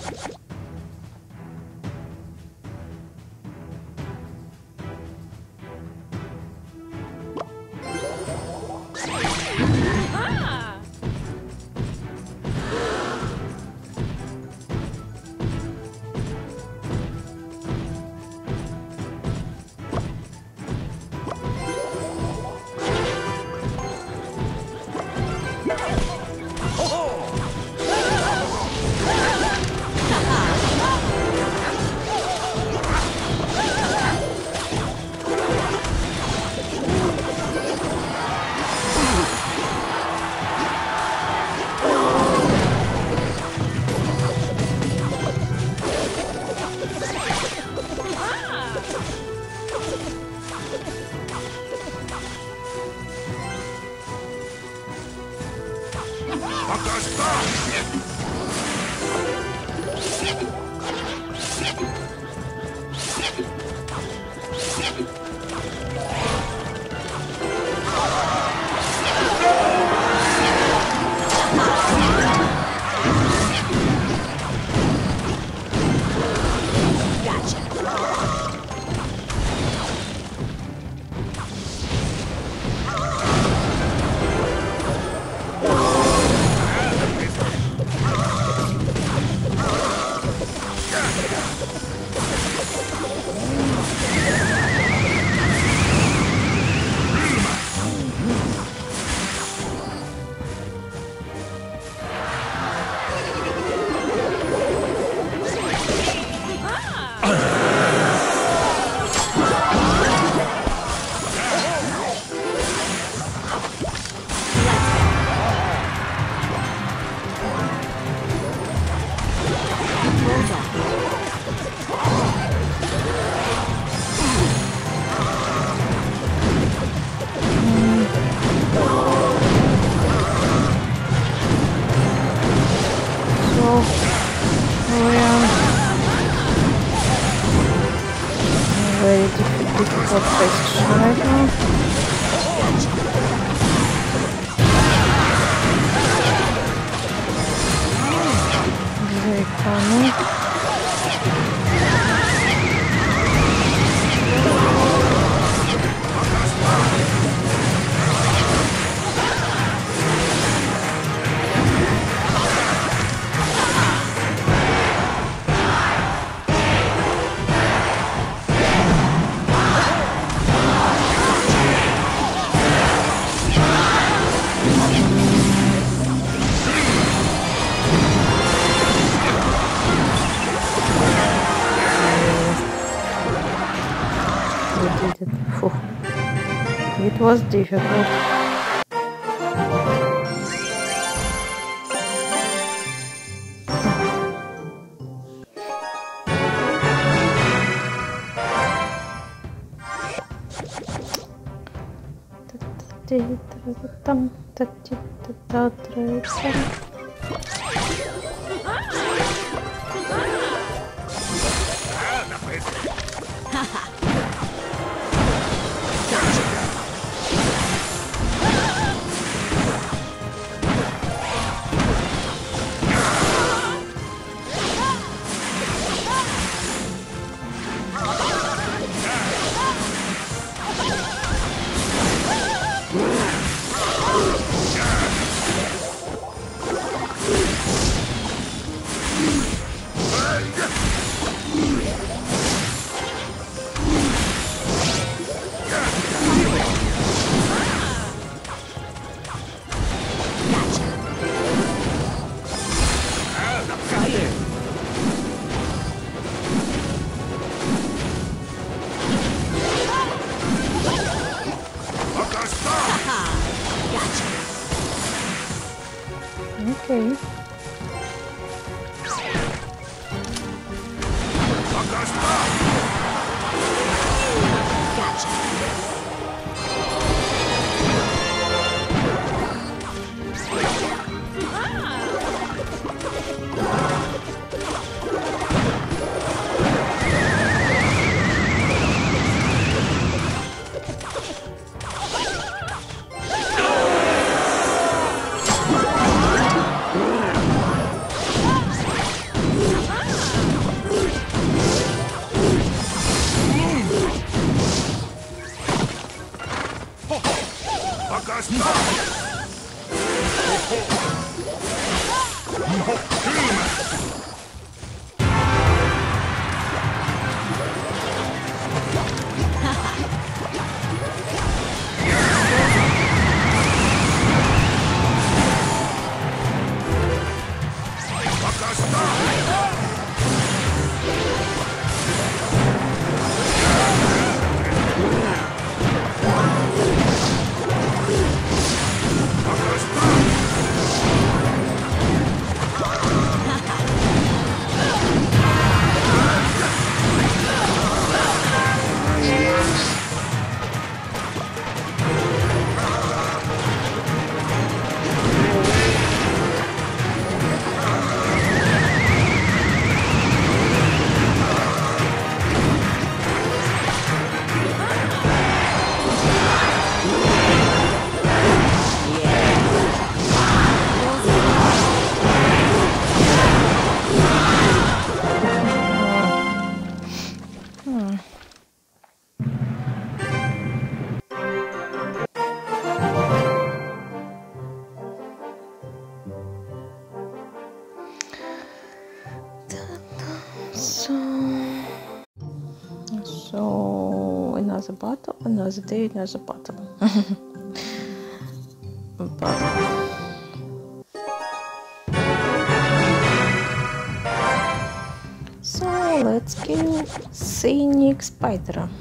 difficult place right now. Very funny. It was difficult. Okay. So another bottle, another day, another bottle. But so let's kill scenic spider.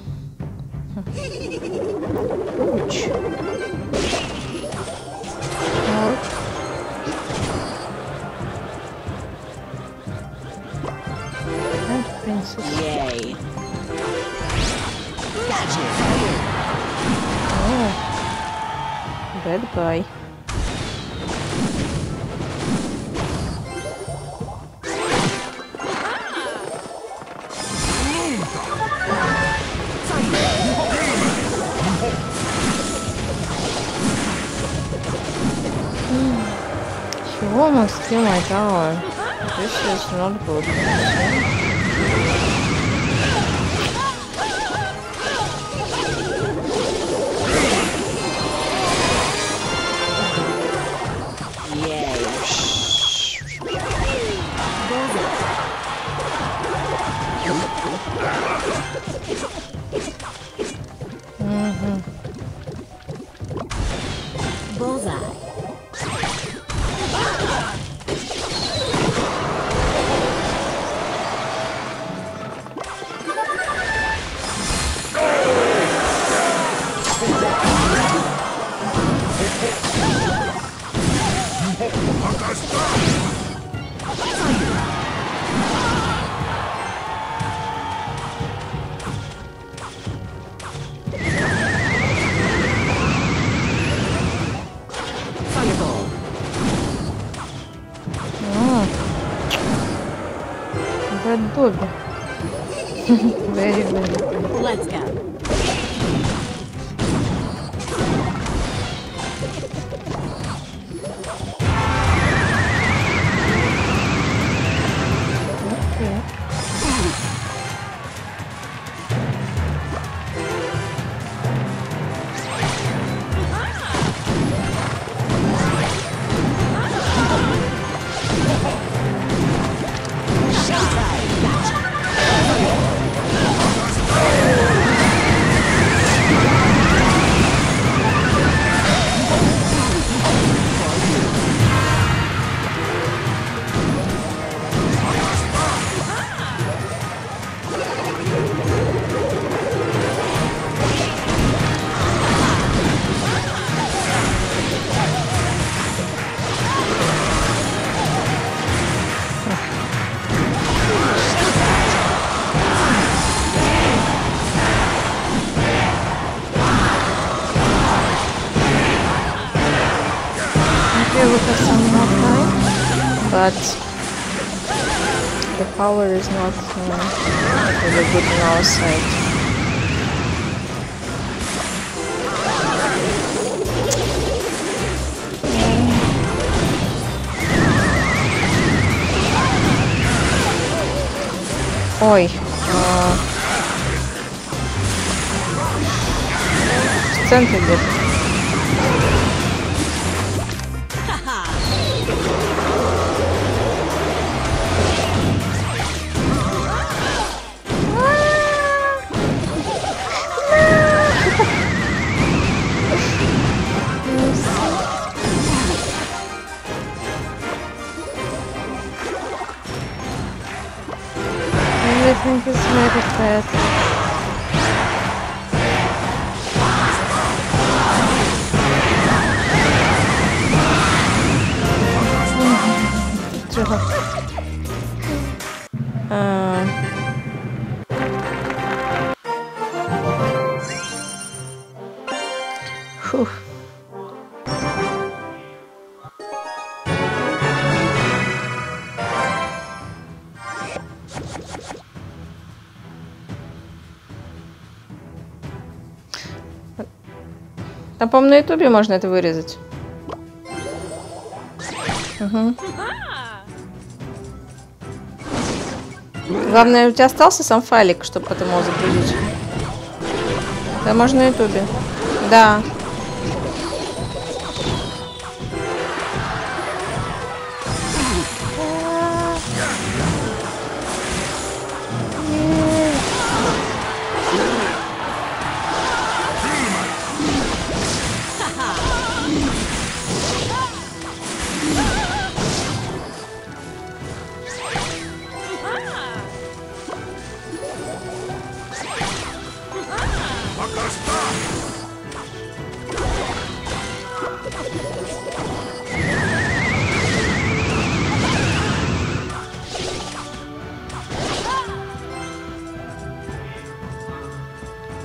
Ouch. Help. And princess. Yay. Oh, bad guy. He almost killed my tower. This is not good. Mm-hmm. Bullseye. Red Bull. Very, very good. Let's go. Okay. We have some more time, but the power is not uh, really good on our side. Ой, uh, в центре где-то. Everything is very bad. uh, whew. Там, по-моему, на ютубе можно это вырезать. Угу. Главное, у тебя остался сам файлик, чтобы потом его загрузить. Да, можно на ютубе. Да.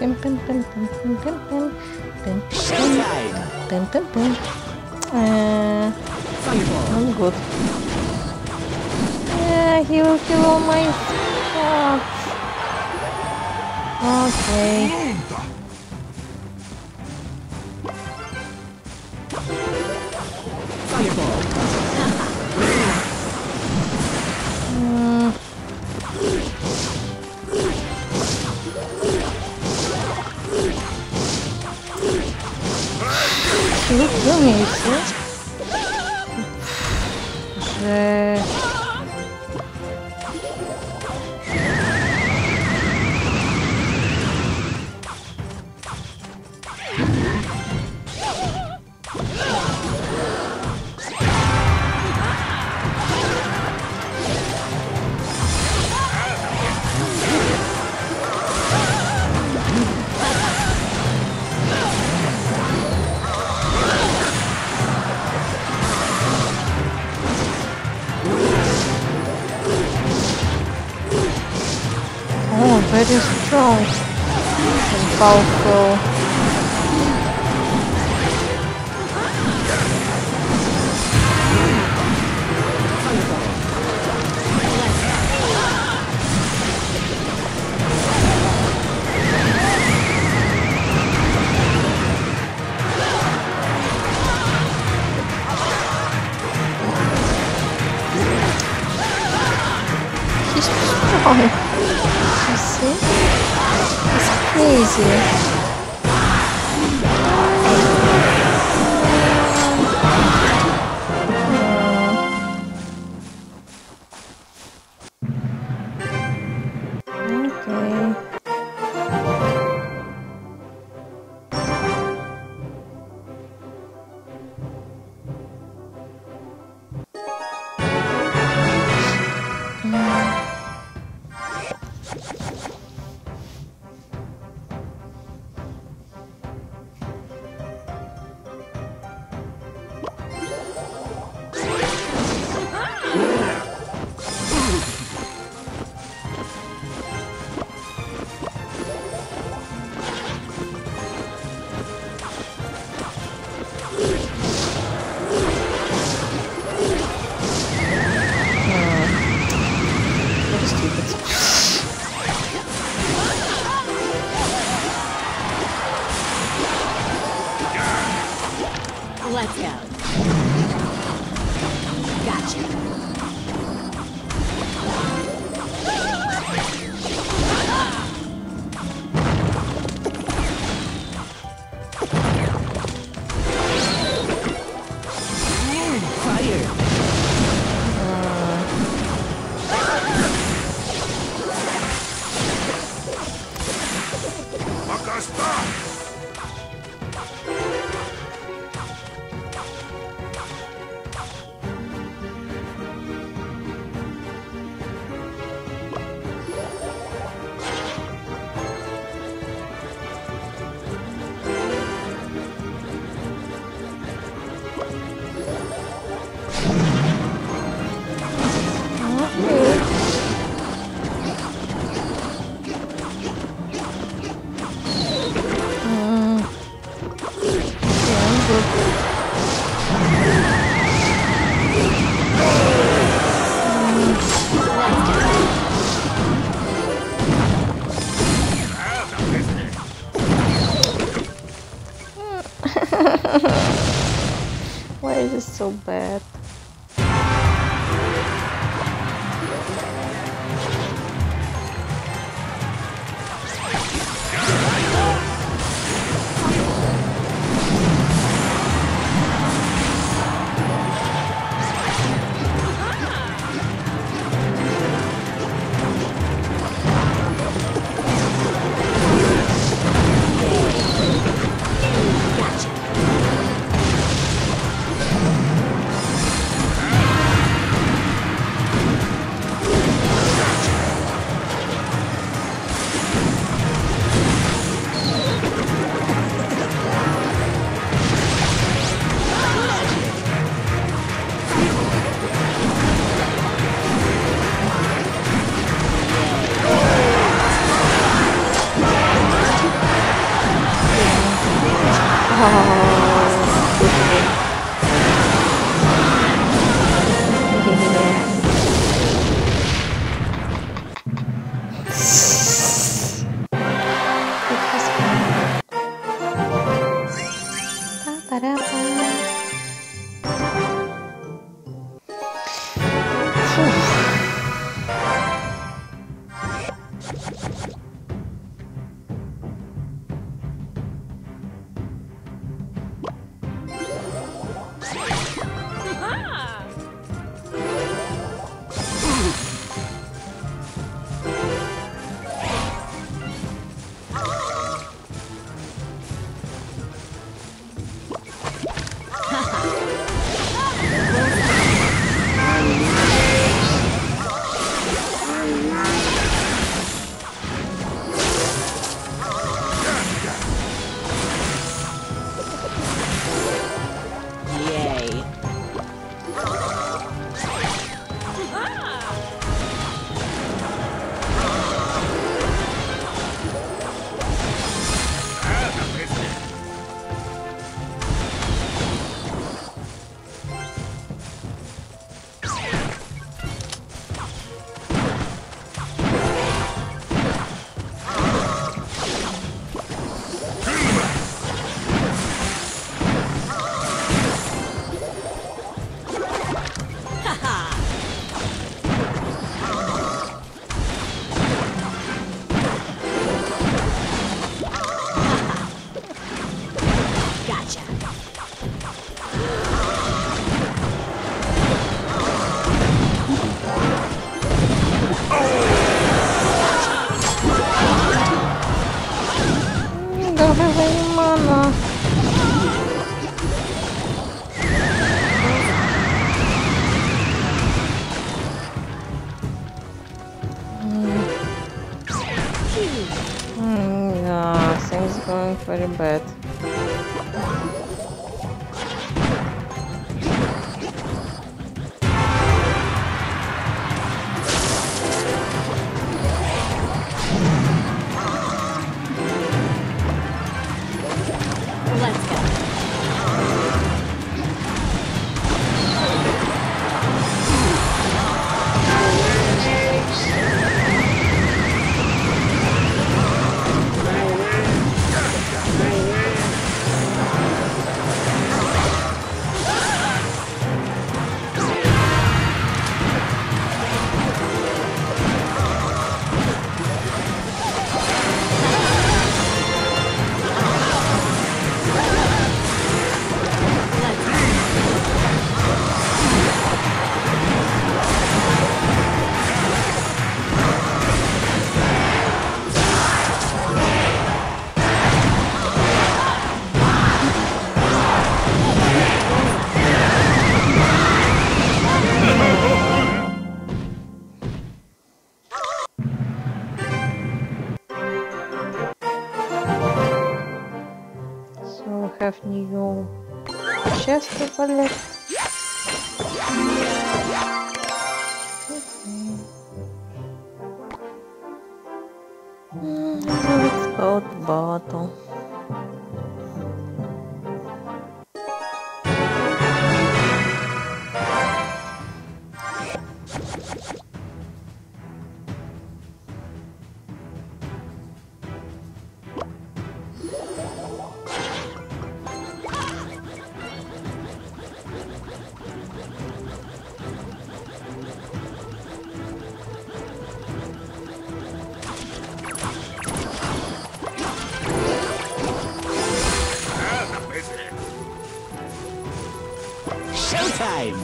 Pim, pim, pim, pim, pim, pim, pim, pim, Showtime. pim, pim, pim. Uh, not good. Yeah, he will kill all my stuff. Okay. Fireball. Mm. He will kill me, you see? Że... Oh, very strong and powerful. He's strong. You see? It's crazy. Okay. Let's go. Gotcha. Fire. Why is it so bad? Very bad. Let's go. Have new chest to collect. Okay. Let's go to battle. Showtime!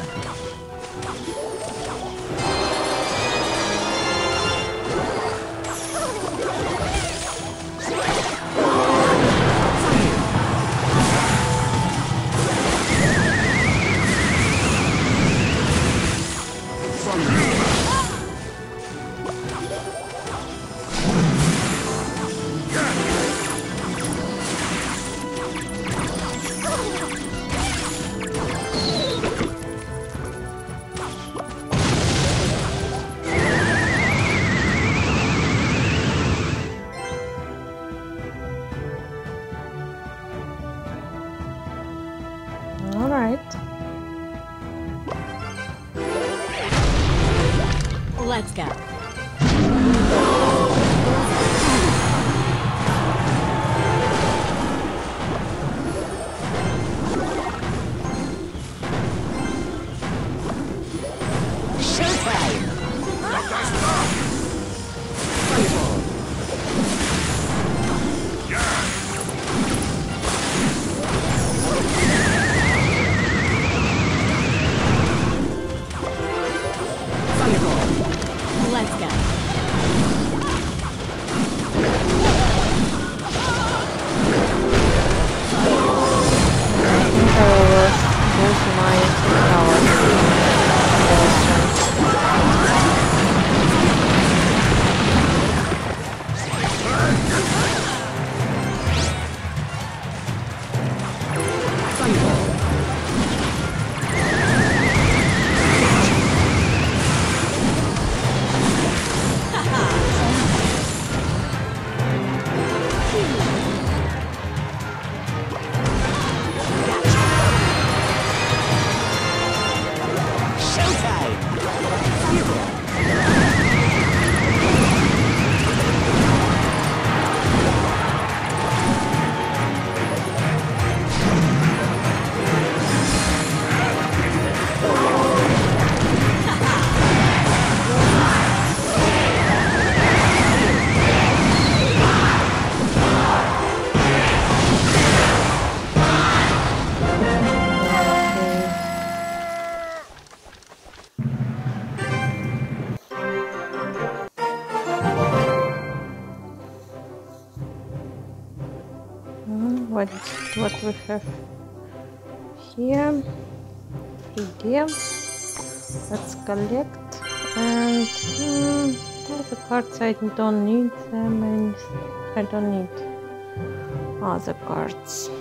What, what we have here? Three D. Let's collect. And hmm, the cards I don't need them, and I don't need other cards.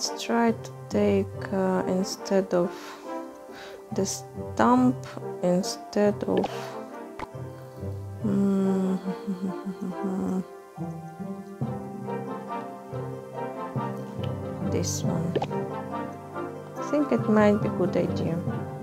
let's try to take uh, instead of the stump, instead of mm, this one. I think it might be a good idea.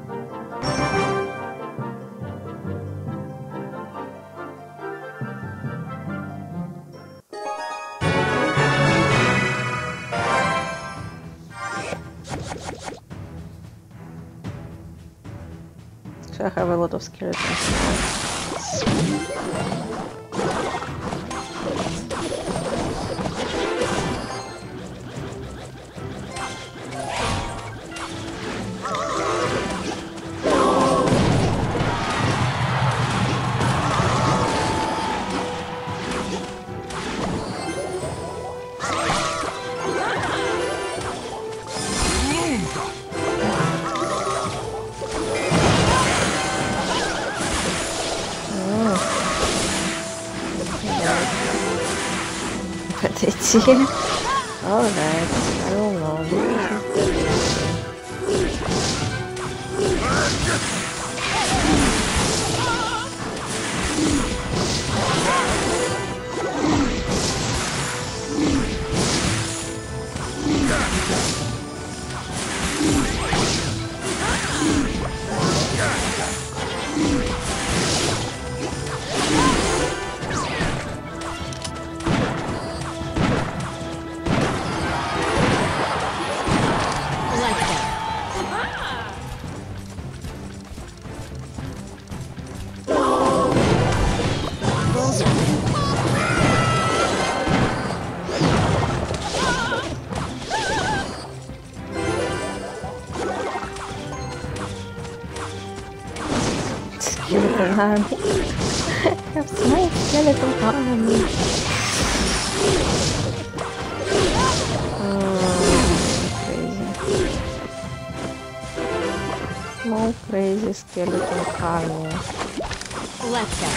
I have a lot of skeletons now. Alright, I don't know. Skeleton army. I have small skeleton army. Oh, crazy. Small crazy skeleton army. Let's go.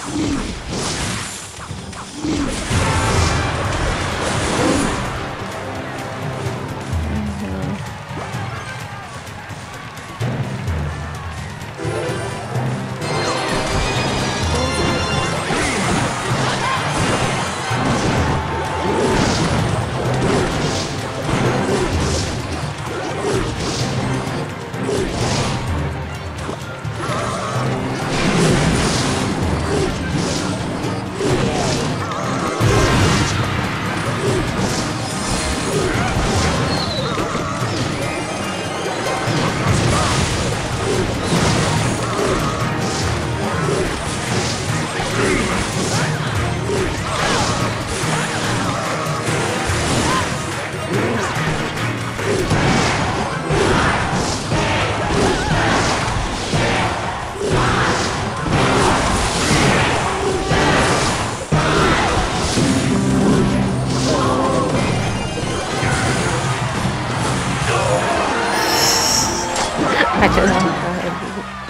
I don't know how I do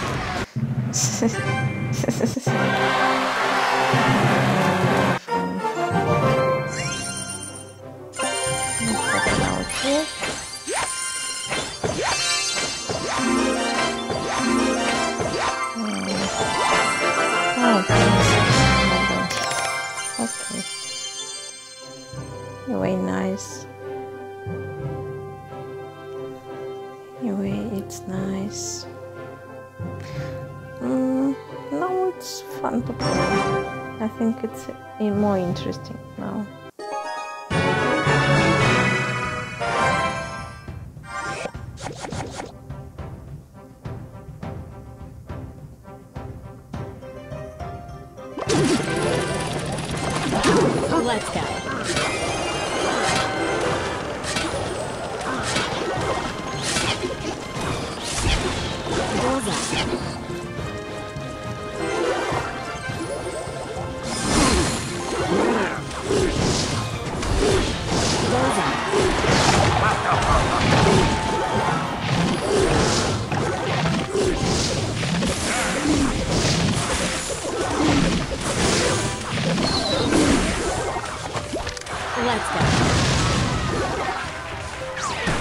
Okay. Anyway, nice. Anyway, it's nice. Mm, now it's fun to play. I think it's uh, more interesting now. Let's go. Let's go.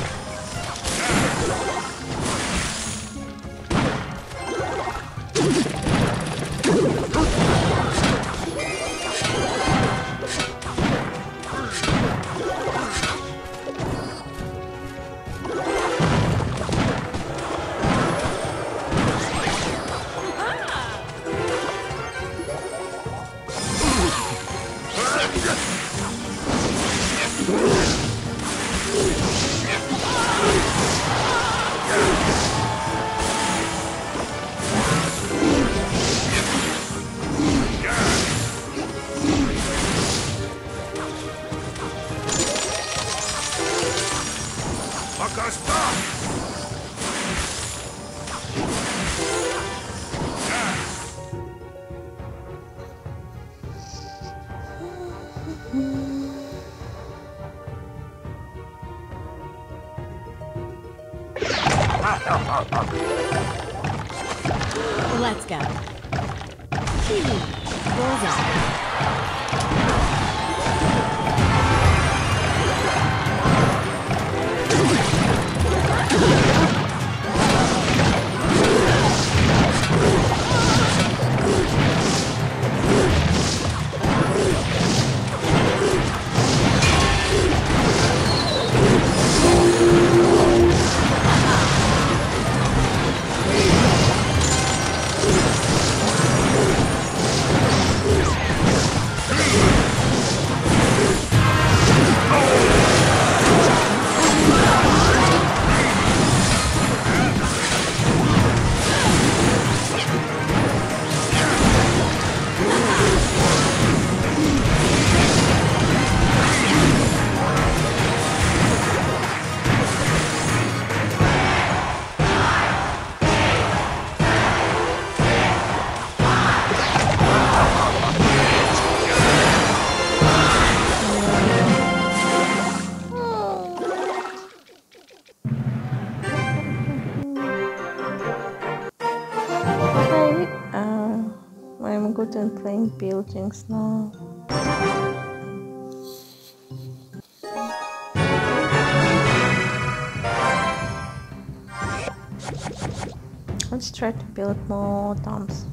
Let's go. Bullseye. And playing buildings now. Let's try to build more dams.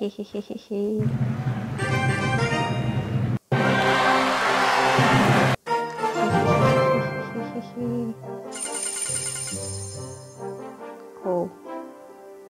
Hehehehe. Cool.